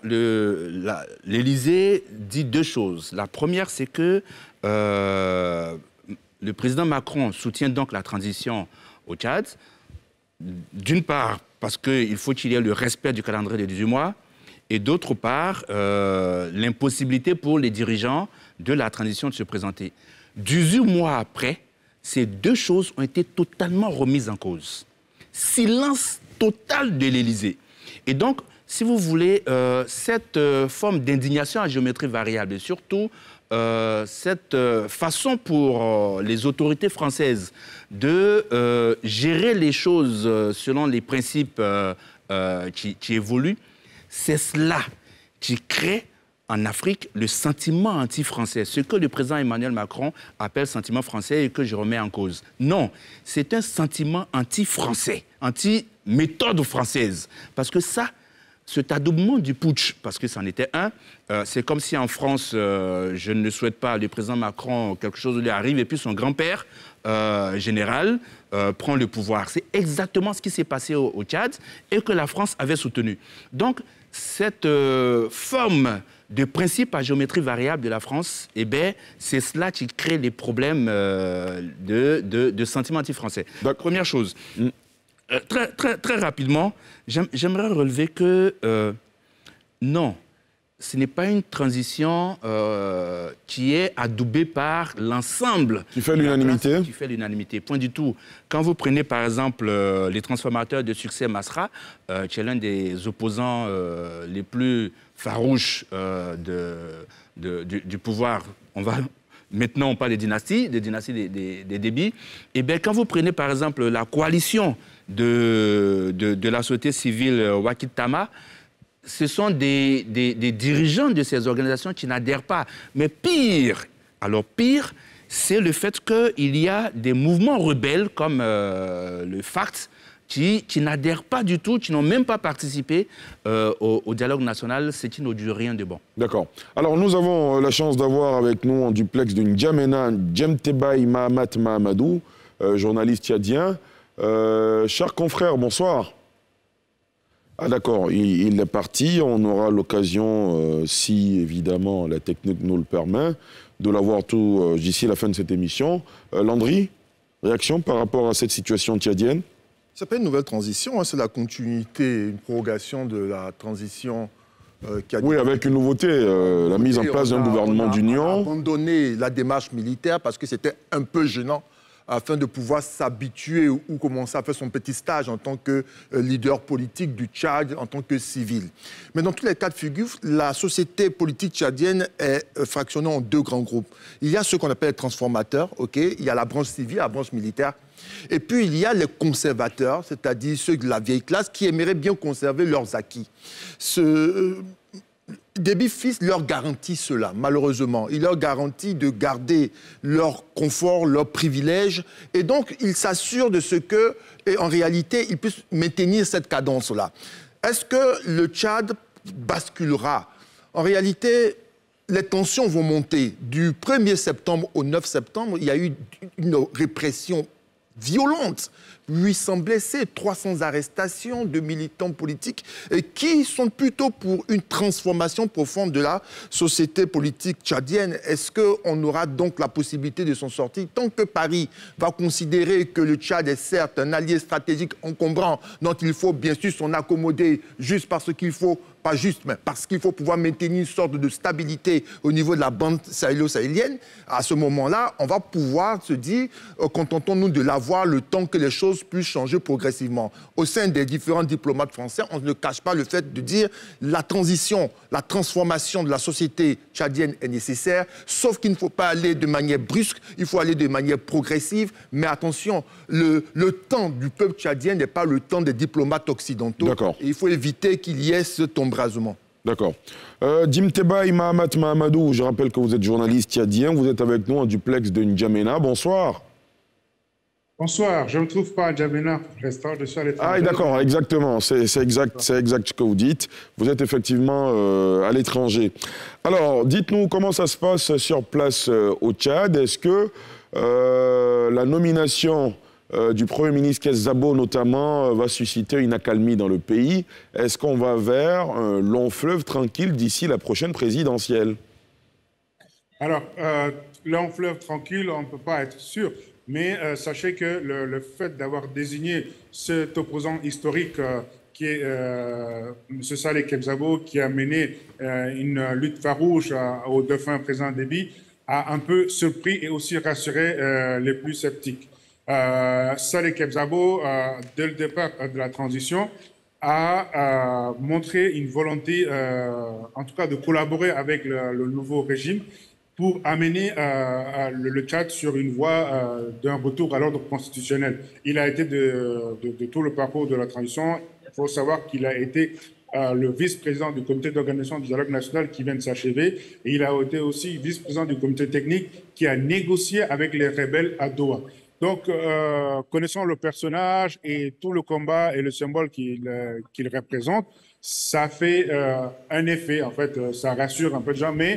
Speaker 11: l'Élysée dit deux choses. La première, c'est que euh, le président Macron soutient donc la transition au Tchad. D'une part, parce qu'il faut qu'il y ait le respect du calendrier des dix-huit mois, et d'autre part, euh, l'impossibilité pour les dirigeants de la transition de se présenter. dix-huit mois après, ces deux choses ont été totalement remises en cause. Silence total de l'Élysée. Et donc, si vous voulez, euh, cette euh, forme d'indignation à géométrie variable et surtout euh, cette euh, façon pour euh, les autorités françaises de euh, gérer les choses euh, selon les principes euh, euh, qui, qui évoluent, c'est cela qui crée en Afrique le sentiment anti-français, ce que le président Emmanuel Macron appelle sentiment français et que je remets en cause. Non, c'est un sentiment anti-français, anti-méthode française, parce que ça, cet adoubement du putsch, parce que c'en était un, euh, c'est comme si en France, euh, je ne souhaite pas, le président Macron, quelque chose lui arrive, et puis son grand-père, euh, général, euh, prend le pouvoir. C'est exactement ce qui s'est passé au, au Tchad et que la France avait soutenu. Donc, cette euh, forme de principe à géométrie variable de la France, eh bien, c'est cela qui crée les problèmes euh, de, de, de sentiments anti-français. Première chose. Mm. Euh, très, très, très rapidement, j'aimerais relever que euh, non, ce n'est pas une transition euh, qui est adoubée par l'ensemble.
Speaker 1: Qui fait l'unanimité.
Speaker 11: Qui fait l'unanimité, point du tout. Quand vous prenez par exemple euh, les transformateurs de succès Masra, euh, qui est l'un des opposants euh, les plus farouches euh, de, de, du, du pouvoir, on va... Maintenant, on parle des dynasties, des dynasties des, des, des Déby. Et bien, quand vous prenez, par exemple, la coalition de, de, de la société civile Wakil Tama, ce sont des, des, des dirigeants de ces organisations qui n'adhèrent pas. Mais pire, alors pire, c'est le fait qu'il y a des mouvements rebelles comme euh, le FACT, qui, qui n'adhèrent pas du tout, qui n'ont même pas participé euh, au, au dialogue national, ce qui n'augure rien de bon.
Speaker 1: D'accord. Alors, nous avons la chance d'avoir avec nous en duplex d'une N'Djamena Djemtebaï Mahamat Mahamadou, euh, journaliste tchadien. Euh, cher confrère, bonsoir. Ah d'accord, il, il est parti. On aura l'occasion, euh, si évidemment la technique nous le permet, de l'avoir tout euh, d'ici la fin de cette émission. Euh, Landry, réaction par rapport à cette situation tchadienne?
Speaker 12: Ce n'est pas une nouvelle transition, hein, c'est la continuité, une prorogation de la transition euh, qui a...
Speaker 1: Oui, avec une nouveauté, euh, la mise en place d'un gouvernement d'union.
Speaker 12: On a abandonné la démarche militaire parce que c'était un peu gênant afin de pouvoir s'habituer ou commencer à faire son petit stage en tant que leader politique du Tchad, en tant que civil. Mais dans tous les cas de figure, la société politique tchadienne est fractionnée en deux grands groupes. Il y a ceux qu'on appelle les transformateurs, ok, il y a la branche civile, la branche militaire, et puis il y a les conservateurs, c'est-à-dire ceux de la vieille classe qui aimeraient bien conserver leurs acquis. Ce... Déby Fils leur garantit cela, malheureusement. Il leur garantit de garder leur confort, leurs privilèges. Et donc, il s'assure de ce que, et en réalité, ils puissent maintenir cette cadence-là. Est-ce que le Tchad basculera? En réalité, les tensions vont monter. Du premier septembre au neuf septembre, il y a eu une répression violente. huit cents blessés, trois cents arrestations de militants politiques et qui sont plutôt pour une transformation profonde de la société politique tchadienne. Est-ce qu'on aura donc la possibilité de s'en sortir tant que Paris va considérer que le Tchad est certes un allié stratégique encombrant dont il faut bien sûr s'en accommoder juste parce qu'il faut, pas juste, mais parce qu'il faut pouvoir maintenir une sorte de stabilité au niveau de la bande sahélo-sahélienne, à ce moment-là, on va pouvoir se dire, euh, contentons-nous de l'avoir le temps que les choses puissent changer progressivement. Au sein des différents diplomates français, on ne cache pas le fait de dire la transition, la transformation de la société tchadienne est nécessaire, sauf qu'il ne faut pas aller de manière brusque, il faut aller de manière progressive, mais attention, le, le temps du peuple tchadien n'est pas le temps des diplomates occidentaux.
Speaker 1: D'accord.
Speaker 12: Et il faut éviter qu'il y ait cet embrasement.
Speaker 1: D'accord. Euh, Dimteba Mahamat Mahamadou, je rappelle que vous êtes journaliste tchadien, vous êtes avec nous en duplex de N'Djamena. Bonsoir.
Speaker 16: Bonsoir, je ne me trouve pas à N'Djamena pour l'instant, je suis à l'étranger.
Speaker 1: Ah, d'accord, exactement, c'est exact, c'est exact ce que vous dites. Vous êtes effectivement euh, à l'étranger. Alors, dites-nous comment ça se passe sur place euh, au Tchad. Est-ce que euh, la nomination euh, du Premier ministre Kess-Zabo, notamment, euh, va susciter une accalmie dans le pays? Est-ce qu'on va vers un long fleuve tranquille d'ici la prochaine présidentielle?
Speaker 16: Alors, euh, long fleuve tranquille, on ne peut pas être sûr. Mais euh, sachez que le, le fait d'avoir désigné cet opposant historique euh, qui est euh, M. Saleh Kebzabo, qui a mené euh, une lutte farouche à, au défunt président Déby, a un peu surpris et aussi rassuré euh, les plus sceptiques. Euh, Saleh Kebzabo, euh, dès le départ de la transition, a euh, montré une volonté, euh, en tout cas, de collaborer avec le, le nouveau régime pour amener euh, le, le Tchad sur une voie euh, d'un retour à l'ordre constitutionnel. Il a été de, de, de tout le parcours de la transition. Il faut savoir qu'il a été euh, le vice-président du comité d'organisation du dialogue national qui vient de s'achever. Et il a été aussi vice-président du comité technique qui a négocié avec les rebelles à Doha. Donc, euh, connaissant le personnage et tout le combat et le symbole qu'il euh, qu'il représente, ça fait euh, un effet, en fait, euh, ça rassure un peu de gens, mais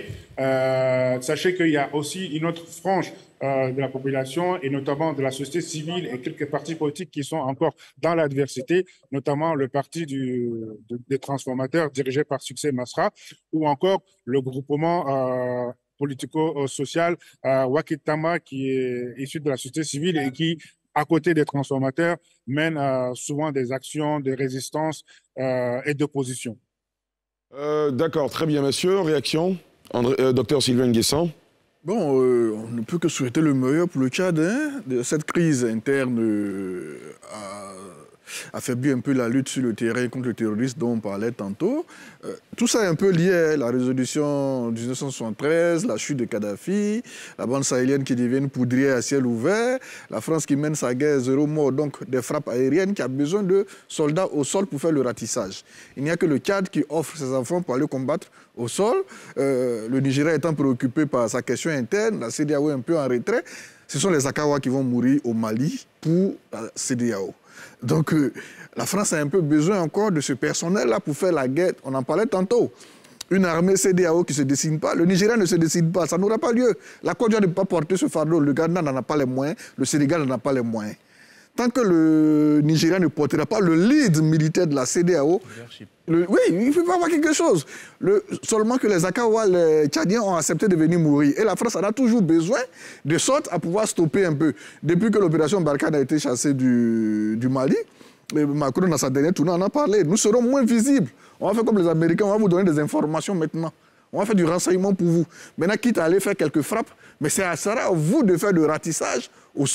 Speaker 16: euh, sachez qu'il y a aussi une autre frange euh, de la population, et notamment de la société civile et quelques partis politiques qui sont encore dans l'adversité, notamment le parti du, de, des transformateurs dirigé par Succès Masra, ou encore le groupement euh, politico-social euh, Wakitama, qui est issu de la société civile et qui, à côté des transformateurs, mène euh, souvent des actions de résistance euh, et d'opposition.
Speaker 1: Euh, D'accord, très bien, monsieur. Réaction, André, euh, docteur Sylvain Nguessan.
Speaker 10: Bon, euh, on ne peut que souhaiter le meilleur pour le Tchad. Hein. Cette crise interne euh, a affaibli un peu la lutte sur le terrain contre le terrorisme dont on parlait tantôt. Euh, tout ça est un peu lié à la résolution mille neuf cent soixante-treize, la chute de Kadhafi, la bande sahélienne qui devient une poudrière à ciel ouvert, la France qui mène sa guerre zéro mort, donc des frappes aériennes, qui a besoin de soldats au sol pour faire le ratissage. Il n'y a que le Tchad qui offre ses enfants pour aller combattre au sol. Euh, le Nigeria étant préoccupé par sa question interne, la C D A O est un peu en retrait. Ce sont les Akawa qui vont mourir au Mali pour la C D A O. Donc, euh, la France a un peu besoin encore de ce personnel-là pour faire la guerre. On en parlait tantôt. Une armée C D A O qui ne se dessine pas. Le Nigeria ne se dessine pas. Ça n'aura pas lieu. La Côte d'Ivoire ne peut pas porter ce fardeau. Le Ghana n'en a pas les moyens. Le Sénégal n'en a pas les moyens. Tant que le Nigeria ne portera pas le lead militaire de la C D A O, le, oui, il ne peut pas avoir quelque chose. Le, seulement que les Akawa, les Tchadiens ont accepté de venir mourir. Et la France en a toujours besoin, de sorte à pouvoir stopper un peu. Depuis que l'opération Barkhane a été chassée du, du Mali, Macron, dans sa dernière tournée, en a parlé. Nous serons moins visibles. On va faire comme les Américains, on va vous donner des informations maintenant. On va faire du renseignement pour vous. Maintenant, quitte à aller faire quelques frappes, mais ça sera à vous de faire le ratissage au sol.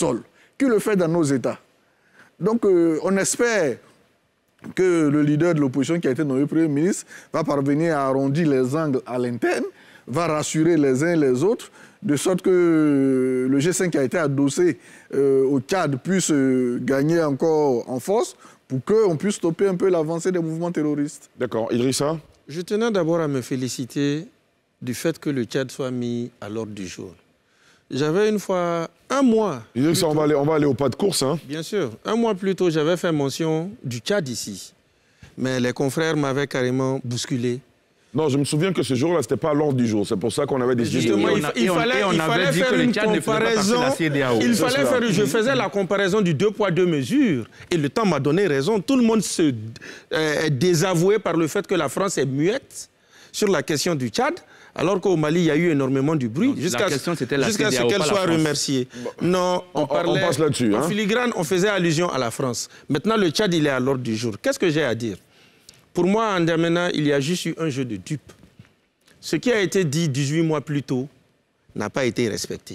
Speaker 10: qui le fait dans nos États. Donc, euh, on espère que le leader de l'opposition qui a été nommé Premier ministre va parvenir à arrondir les angles à l'interne, va rassurer les uns et les autres, de sorte que le G cinq qui a été adossé euh, au Tchad puisse euh, gagner encore en force pour qu'on puisse stopper un peu l'avancée des mouvements terroristes. D'accord. Idrissa?
Speaker 8: Je tenais d'abord à me féliciter du fait que le Tchad soit mis à l'ordre du jour. J'avais une fois, un mois...
Speaker 10: Idrissa, on va aller, on va aller au pas de course. Hein.
Speaker 8: Bien sûr. Un mois plus tôt, j'avais fait mention du Tchad ici. Mais les confrères m'avaient carrément bousculé.
Speaker 10: Non, je me souviens que ce jour-là, ce n'était pas à l'ordre du jour. C'est pour ça qu'on avait décidé...
Speaker 8: Justement, il, il fallait, il fallait faire une comparaison. Il fallait faire, je faisais la comparaison du deux poids, deux mesures. Et le temps m'a donné raison. Tout le monde se, euh, est désavoué par le fait que la France est muette sur la question du Tchad, alors qu'au Mali, il y a eu énormément de bruit, jusqu'à jusqu'à ce qu'elle soit remerciée. Non, on, on parlait... On passe là-dessus. En hein. filigrane, on faisait allusion à la France. Maintenant, le Tchad, il est à l'ordre du jour. Qu'est-ce que j'ai à dire? Pour moi, à N'Djamena, il y a juste eu un jeu de dupes. Ce qui a été dit dix-huit mois plus tôt n'a pas été respecté.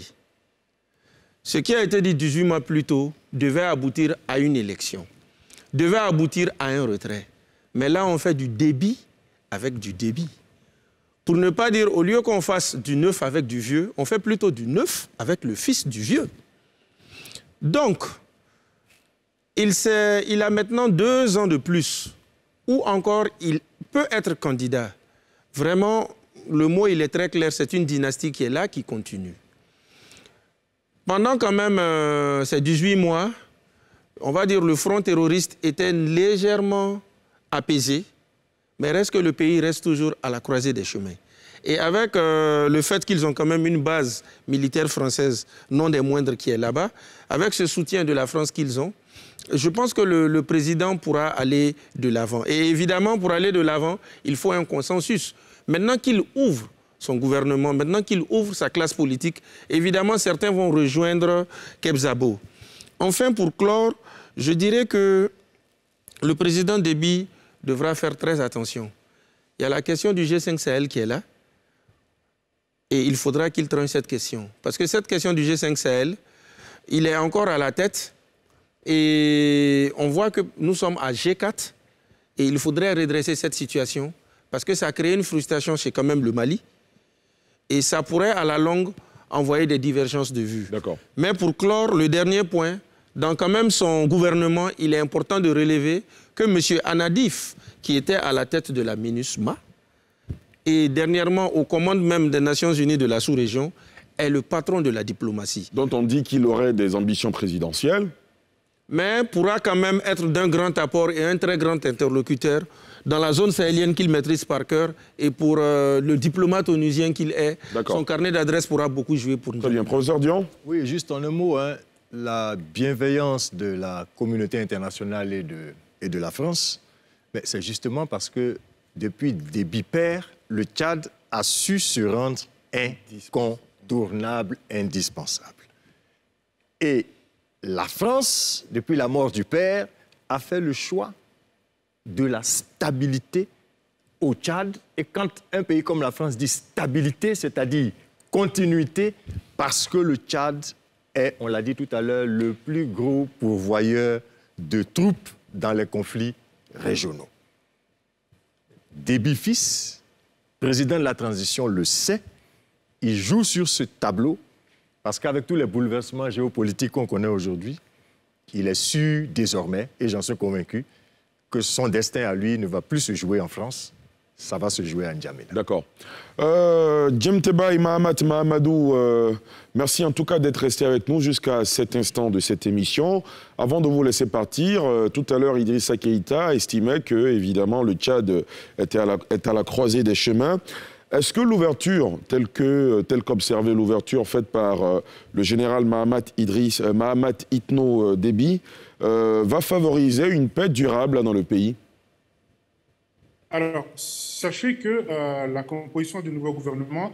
Speaker 8: Ce qui a été dit dix-huit mois plus tôt devait aboutir à une élection, devait aboutir à un retrait. Mais là, on fait du débit avec du débit. Pour ne pas dire, au lieu qu'on fasse du neuf avec du vieux, on fait plutôt du neuf avec le fils du vieux. Donc, il, il a maintenant deux ans de plus, ou encore il peut être candidat. Vraiment, le mot il est très clair, c'est une dynastie qui est là, qui continue. Pendant quand même euh, ces dix-huit mois, on va dire le front terroriste était légèrement apaisé, mais reste que le pays reste toujours à la croisée des chemins. Et avec euh, le fait qu'ils ont quand même une base militaire française, non des moindres, qui est là-bas, avec ce soutien de la France qu'ils ont, je pense que le, le président pourra aller de l'avant. Et évidemment, pour aller de l'avant, il faut un consensus. Maintenant qu'il ouvre son gouvernement, maintenant qu'il ouvre sa classe politique, évidemment, certains vont rejoindre Kebzabo. Enfin, pour clore, je dirais que le président Déby devra faire très attention. Il y a la question du G cinq Sahel qui est là. Et il faudra qu'il tranche cette question. Parce que cette question du G cinq Sahel, il est encore à la tête. Et on voit que nous sommes à G quatre. Et il faudrait redresser cette situation. Parce que ça a créé une frustration chez quand même le Mali. Et ça pourrait, à la longue, envoyer des divergences de vues. D'accord. Mais pour clore, le dernier point, dans quand même son gouvernement, il est important de relever que M. Anadif, qui était à la tête de la MINUSMA, et dernièrement aux commandes même des Nations Unies de la sous-région, est le patron de la diplomatie. Dont on dit qu'il aurait des ambitions présidentielles. Mais pourra quand même être d'un grand apport et un très grand interlocuteur dans la zone sahélienne qu'il maîtrise par cœur, et pour euh, le diplomate onusien qu'il est, son carnet d'adresses pourra beaucoup jouer pour nous. Très bien. Professeur Dion? Oui, juste en un mot, hein, la bienveillance de la communauté internationale et de, et de la France, c'est justement parce que depuis Déby père, le Tchad a su se rendre incontournable, indispensable. Et la France, depuis la mort du père, a fait le choix de la stabilité au Tchad. Et quand un pays comme la France dit stabilité, c'est-à-dire continuité, parce que le Tchad est, on l'a dit tout à l'heure, le plus gros pourvoyeur de troupes dans les conflits régionaux. Déby fils, président de la transition, le sait. Il joue sur ce tableau parce qu'avec tous les bouleversements géopolitiques qu'on connaît aujourd'hui, il est sûr désormais, et j'en suis convaincu, que son destin à lui ne va plus se jouer en France, ça va se jouer à N'Djamena. D'accord. Euh, Djemteba et Mahamat Mahamadou, euh, merci en tout cas d'être resté avec nous jusqu'à cet instant de cette émission. Avant de vous laisser partir, euh, tout à l'heure, Idrissa Keïta estimait que, évidemment, le Tchad était à la, est à la croisée des chemins. Est-ce que l'ouverture, telle que telle qu'observée l'ouverture faite par euh, le général Mahamat Idriss, euh, Mahamat Itno euh, Déby, euh, va favoriser une paix durable là, dans le pays?
Speaker 16: Alors, sachez que euh, la composition du nouveau gouvernement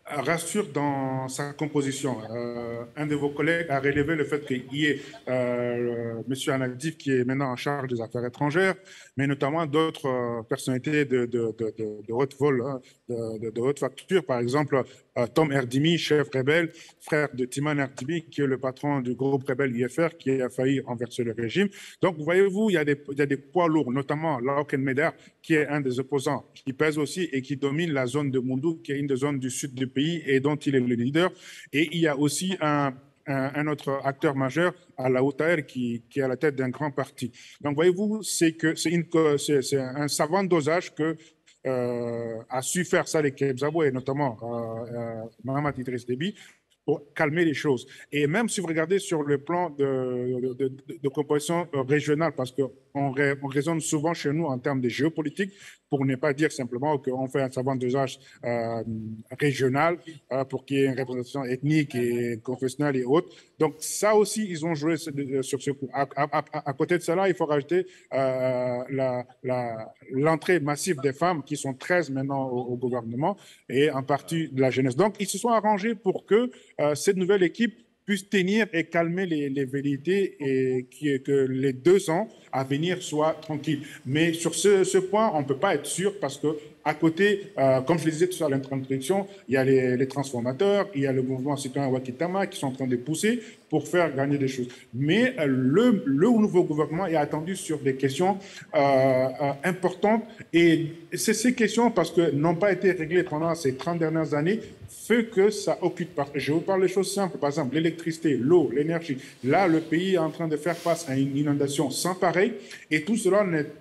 Speaker 16: rassure dans sa composition. Euh, un de vos collègues a relevé le fait qu'il y ait euh, M. Anadif qui est maintenant en charge des affaires étrangères, mais notamment d'autres euh, personnalités de, de, de, de, de haute vol, hein, de, de, de haute facture. Par exemple, euh, Tom Erdimi, chef rebelle, frère de Timan Erdimi, qui est le patron du groupe rebelle I F R, qui a failli renverser le régime. Donc, voyez-vous, il y a des, il y a des poids lourds, notamment Lauken Meder, qui est un des opposants, qui pèse aussi et qui domine la zone de Mundou, qui est une des zones du sud du pays et dont il est le leader. Et il y a aussi un, un, un autre acteur majeur, à la Haute-Air, qui, qui est à la tête d'un grand parti. Donc, voyez-vous, c'est que c'est une, c'est, c'est un savant dosage que euh, a su faire ça les Kebzabo et notamment euh, euh, Mahamat Idriss Déby, pour calmer les choses. Et même si vous regardez sur le plan de, de, de, de composition régionale, parce qu'on on raisonne souvent chez nous en termes de géopolitique, pour ne pas dire simplement qu'on fait un savant dosage euh, régional euh, pour qu'il y ait une représentation ethnique et confessionnelle et autres. Donc ça aussi, ils ont joué sur ce coup. À, à, à, à côté de cela, il faut rajouter euh, la, la, l'entrée massive des femmes, qui sont treize maintenant au, au gouvernement, et en partie de la jeunesse. Donc ils se sont arrangés pour que euh, cette nouvelle équipe puisse tenir et calmer les, les velléités et qui, que les deux ans à venir soient tranquilles. Mais sur ce, ce point, on ne peut pas être sûr parce que à côté, euh, comme je le disais tout à l'introduction, il y a les, les transformateurs, il y a le mouvement citoyen Wakitama qui sont en train de pousser pour faire gagner des choses. Mais euh, le, le nouveau gouvernement est attendu sur des questions euh, euh, importantes et c'est ces questions, parce que n'ont pas été réglées pendant ces trente dernières années, fait que ça occupe. Je vous parle des choses simples, par exemple l'électricité, l'eau, l'énergie. Là, le pays est en train de faire face à une inondation sans pareil et tout cela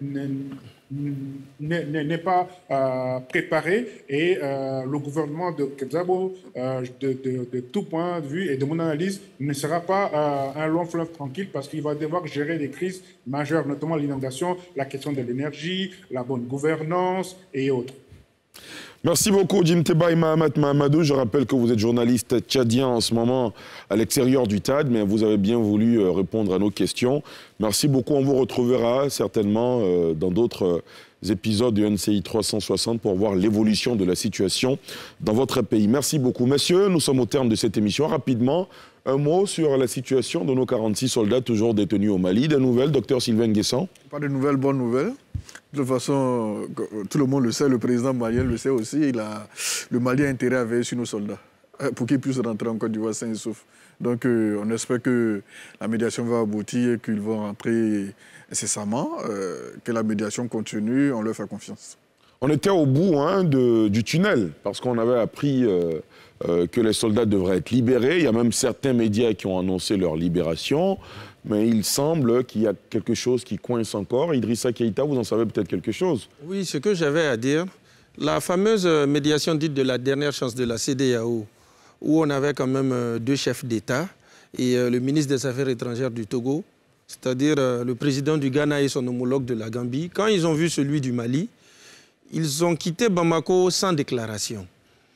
Speaker 16: n'est pas euh, préparé et euh, le gouvernement de Kebzabo, euh, de, de, de tout point de vue et de mon analyse, ne sera pas euh, un long fleuve tranquille parce qu'il va devoir gérer des crises majeures, notamment l'inondation, la question de l'énergie, la bonne gouvernance et autres.
Speaker 1: Merci beaucoup, Jim Teba et Mahamat Mahamadou. Je rappelle que vous êtes journaliste tchadien en ce moment à l'extérieur du Tchad, mais vous avez bien voulu répondre à nos questions. Merci beaucoup. On vous retrouvera certainement dans d'autres épisodes du N C I trois cent soixante pour voir l'évolution de la situation dans votre pays. Merci beaucoup. Messieurs, nous sommes au terme de cette émission. Rapidement, un mot sur la situation de nos quarante-six soldats toujours détenus au Mali. Des nouvelles, docteur Sylvain Nguessan? Pas de nouvelles, bonnes nouvelles. De toute façon, tout le monde le sait, le président malien le sait aussi, il a, le Mali a intérêt à veiller sur nos soldats pour qu'ils puissent rentrer en Côte d'Ivoire sains et saufs. Donc euh, on espère que la médiation va aboutir et qu'ils vont rentrer incessamment, euh, que la médiation continue, on leur fait confiance. On était au bout hein, de, du tunnel, parce qu'on avait appris euh, euh, que les soldats devraient être libérés. Il y a même certains médias qui ont annoncé leur libération. Mais il semble qu'il y a quelque chose qui coince encore. Idrissa Keïta, vous en savez peut-être quelque chose?
Speaker 8: Oui, ce que j'avais à dire, la fameuse médiation dite de la dernière chance de la C D A O, où on avait quand même deux chefs d'État et le ministre des Affaires étrangères du Togo, c'est-à-dire le président du Ghana et son homologue de la Gambie, quand ils ont vu celui du Mali, ils ont quitté Bamako sans déclaration.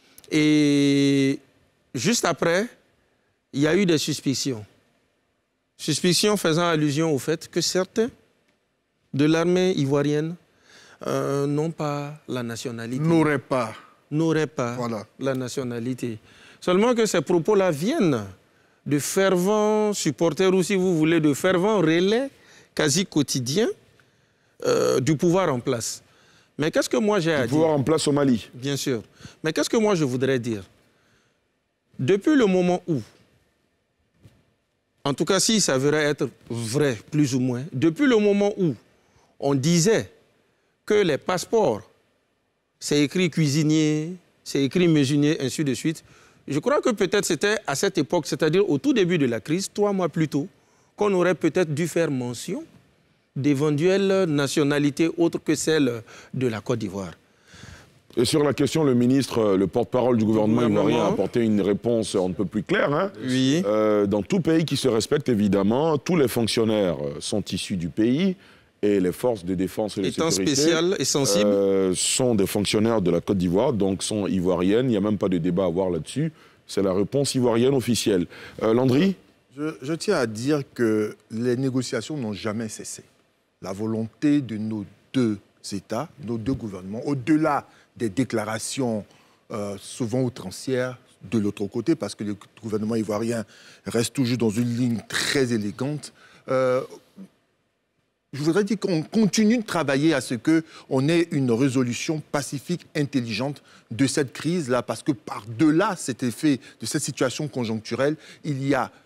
Speaker 8: Et juste après, il y a eu des suspicions. Suspicion faisant allusion au fait que certains de l'armée ivoirienne euh, n'ont pas la nationalité. N'auraient pas. N'auraient pas voilà. la nationalité. Seulement que ces propos-là viennent de fervents supporters, ou si vous voulez, de fervents relais quasi quotidiens euh, du pouvoir en place. Mais qu'est-ce que moi j'ai à dire? Du pouvoir en place au Mali. Bien sûr. Mais qu'est-ce que moi je voudrais dire? Depuis le moment où, en tout cas, s'il s'avérait être vrai, plus ou moins, depuis le moment où on disait que les passeports, c'est écrit cuisinier, c'est écrit maisonnier, ainsi de suite, je crois que peut-être c'était à cette époque, c'est-à-dire au tout début de la crise, trois mois plus tôt, qu'on aurait peut-être dû faire mention d'éventuelles nationalités autres que celle de la Côte d'Ivoire. Et sur la question, le ministre, le porte-parole du gouvernement ivoirien a apporté une réponse un peu plus claire. Hein. Oui. Euh, dans tout pays qui se respecte, évidemment, tous les fonctionnaires sont issus du pays et les forces de défense et de sécurité... Étant spécial et sensible euh, sont des fonctionnaires de la Côte d'Ivoire, donc sont ivoiriennes. Il n'y a même pas de débat à avoir là-dessus. C'est la réponse ivoirienne officielle. Euh, Landry ?
Speaker 12: je, je tiens à dire que les négociations n'ont jamais cessé. La volonté de nos deux États, nos deux gouvernements, au-delà des déclarations euh, souvent outrancières de l'autre côté, parce que le gouvernement ivoirien reste toujours dans une ligne très élégante. Euh, je voudrais dire qu'on continue de travailler à ce qu'on ait une résolution pacifique, intelligente de cette crise-là, parce que par-delà cet effet de cette situation conjoncturelle, il y a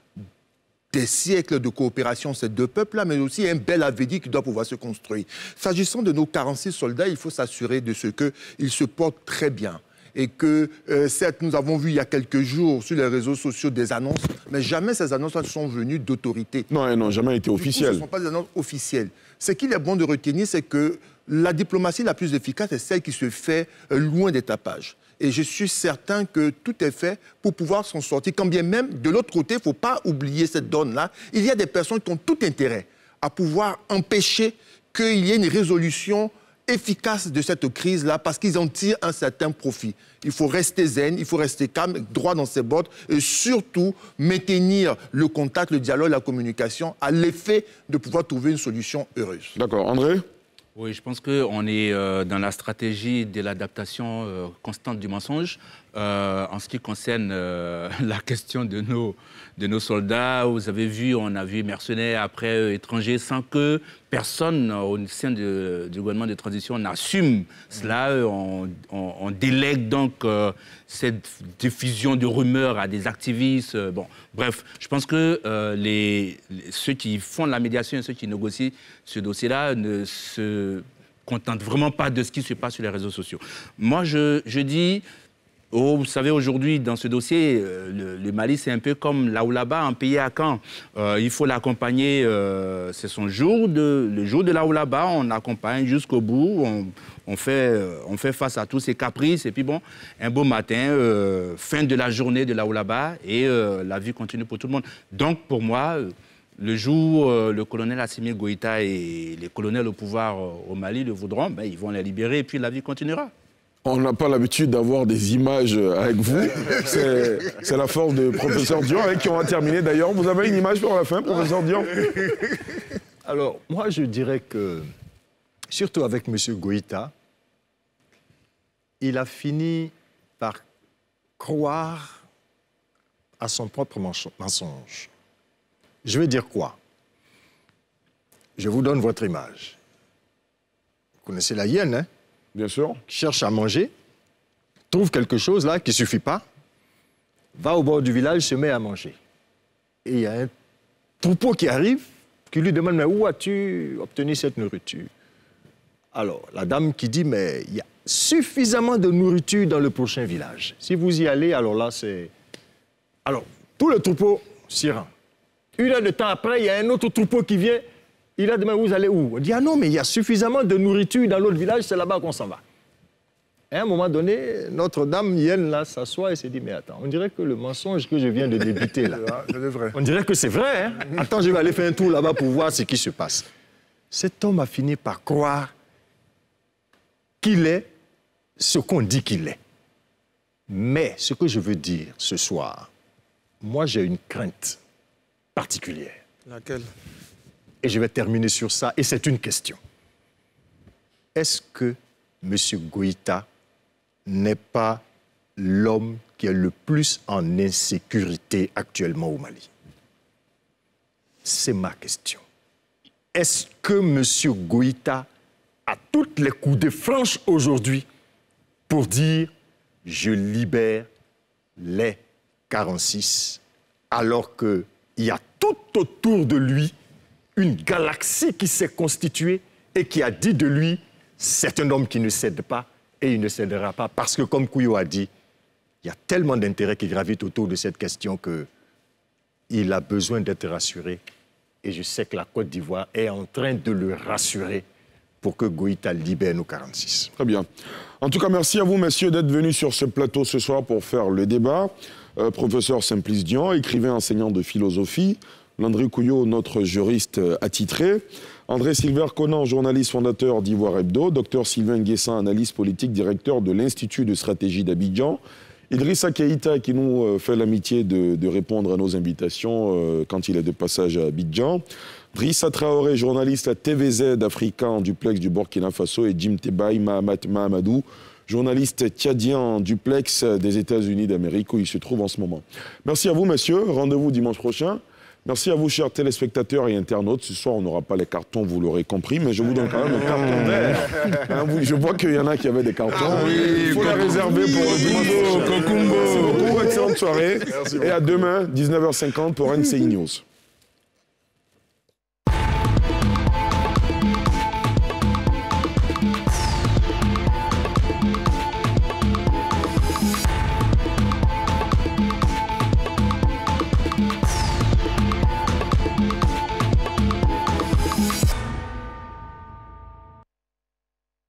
Speaker 12: des siècles de coopération, ces deux peuples-là, mais aussi un bel avenir qui doit pouvoir se construire. S'agissant de nos quarante-six soldats, il faut s'assurer de ce qu'ils se portent très bien. Et que, euh, certes, nous avons vu il y a quelques jours sur les réseaux sociaux des annonces, mais jamais ces annonces sont venues d'autorité.
Speaker 1: Non, elles n'ont jamais été officielles.
Speaker 12: Ce ne sont pas des annonces officielles. Ce qu'il est bon de retenir, c'est que la diplomatie la plus efficace est celle qui se fait euh, loin des tapages. Et je suis certain que tout est fait pour pouvoir s'en sortir. Quand bien même, de l'autre côté, il ne faut pas oublier cette donne-là. Il y a des personnes qui ont tout intérêt à pouvoir empêcher qu'il y ait une résolution efficace de cette crise-là parce qu'ils en tirent un certain profit. Il faut rester zen, il faut rester calme, droit dans ses bottes et surtout maintenir le contact, le dialogue, la communication à l'effet de pouvoir trouver une solution heureuse.
Speaker 1: D'accord. André ?
Speaker 11: Oui, je pense qu'on est euh, dans la stratégie de l'adaptation euh, constante du mensonge. Euh, en ce qui concerne euh, la question de nos, de nos soldats, vous avez vu, on a vu mercenaires après euh, étrangers sans que personne euh, au sein de, du gouvernement de transition n'assume cela. Euh, on, on, on délègue donc euh, cette diffusion de rumeurs à des activistes. Euh, bon, bref, je pense que euh, les, les, ceux qui font la médiation et ceux qui négocient ce dossier-là ne se contentent vraiment pas de ce qui se passe sur les réseaux sociaux. Moi, je, je dis... Oh, vous savez, aujourd'hui, dans ce dossier, euh, le, le Mali, c'est un peu comme là ou là-bas, un pays à Caen. Euh, il faut l'accompagner, euh, c'est son jour, de, le jour de là ou là-bas, on l'accompagne jusqu'au bout, on, on, fait, euh, on fait face à tous ses caprices, et puis bon, un beau matin, euh, fin de la journée de là ou là-bas, et euh, la vie continue pour tout le monde. Donc, pour moi, le jour où euh, le colonel Assimi Goïta et les colonels au pouvoir euh, au Mali le voudront, ben, ils vont les libérer, et puis la vie continuera.
Speaker 1: On n'a pas l'habitude d'avoir des images avec vous. C'est la force de professeur Dion, avec qui on va terminer d'ailleurs. Vous avez une image pour la fin, professeur Dion?
Speaker 9: Alors, moi, je dirais que, surtout avec M. Goïta, il a fini par croire à son propre mensonge. Je veux dire quoi? Je vous donne votre image. Vous connaissez la hyène, hein?
Speaker 1: Bien sûr.
Speaker 9: Cherche à manger, trouve quelque chose là qui ne suffit pas, va au bord du village, se met à manger. Et il y a un troupeau qui arrive, qui lui demande « Mais où as-tu obtenu cette nourriture ?» Alors, la dame qui dit « Mais il y a suffisamment de nourriture dans le prochain village. Si vous y allez, alors là, c'est... » Alors, tout le troupeau s'y rend. Une heure de temps après, il y a un autre troupeau qui vient. Il a demandé, vous allez où? On dit, ah non, mais il y a suffisamment de nourriture dans l'autre village, c'est là-bas qu'on s'en va. Et à un moment donné, Notre-Dame, Yen, là, s'assoit et se dit, mais attends, on dirait que le mensonge que je viens de débuter, là, on dirait que c'est vrai, hein? Attends, je vais aller faire un tour là-bas pour voir ce qui se passe. Cet homme a fini par croire qu'il est ce qu'on dit qu'il est. Mais ce que je veux dire ce soir, moi, j'ai une crainte particulière.
Speaker 8: Laquelle?
Speaker 9: Et je vais terminer sur ça, et c'est une question. Est-ce que M. Goïta n'est pas l'homme qui est le plus en insécurité actuellement au Mali? C'est ma question. Est-ce que M. Goïta a toutes les coudées franches aujourd'hui pour dire « je libère les quarante-six » alors qu'il y a tout autour de lui une galaxie qui s'est constituée et qui a dit de lui, c'est un homme qui ne cède pas et il ne cédera pas. Parce que, comme Kouyo a dit, il y a tellement d'intérêts qui gravitent autour de cette question qu'il a besoin d'être rassuré. Et je sais que la Côte d'Ivoire est en train de le rassurer pour que Goïta libère nos quarante-six.
Speaker 1: Très bien. En tout cas, merci à vous, messieurs, d'être venus sur ce plateau ce soir pour faire le débat. Euh, professeur Simplice Dion, écrivain enseignant de philosophie. Landry Kouyo, notre juriste attitré. André Silver Conan, journaliste fondateur d'Ivoire Hebdo. Docteur Sylvain Nguessan, analyste politique, directeur de l'Institut de stratégie d'Abidjan. Idrissa Keïta, qui nous fait l'amitié de, de répondre à nos invitations euh, quand il est de passage à Abidjan. Drissa Traoré, journaliste à T V Z Africa en duplex du Burkina Faso. Et Jim Tebaï Mahamat Mahamadou, journaliste tchadien duplex des États-Unis d'Amérique où il se trouve en ce moment. Merci à vous, messieurs. Rendez-vous dimanche prochain. Merci à vous, chers téléspectateurs et internautes. Ce soir, on n'aura pas les cartons, vous l'aurez compris, mais je vous donne quand même un carton vert. Hein, vous, je vois qu'il y en a qui avaient des cartons. Ah oui, il faut les réserver pour dimanche prochain. Merci beaucoup, excellente soirée. Merci et à demain, dix-neuf heures cinquante pour N C I News.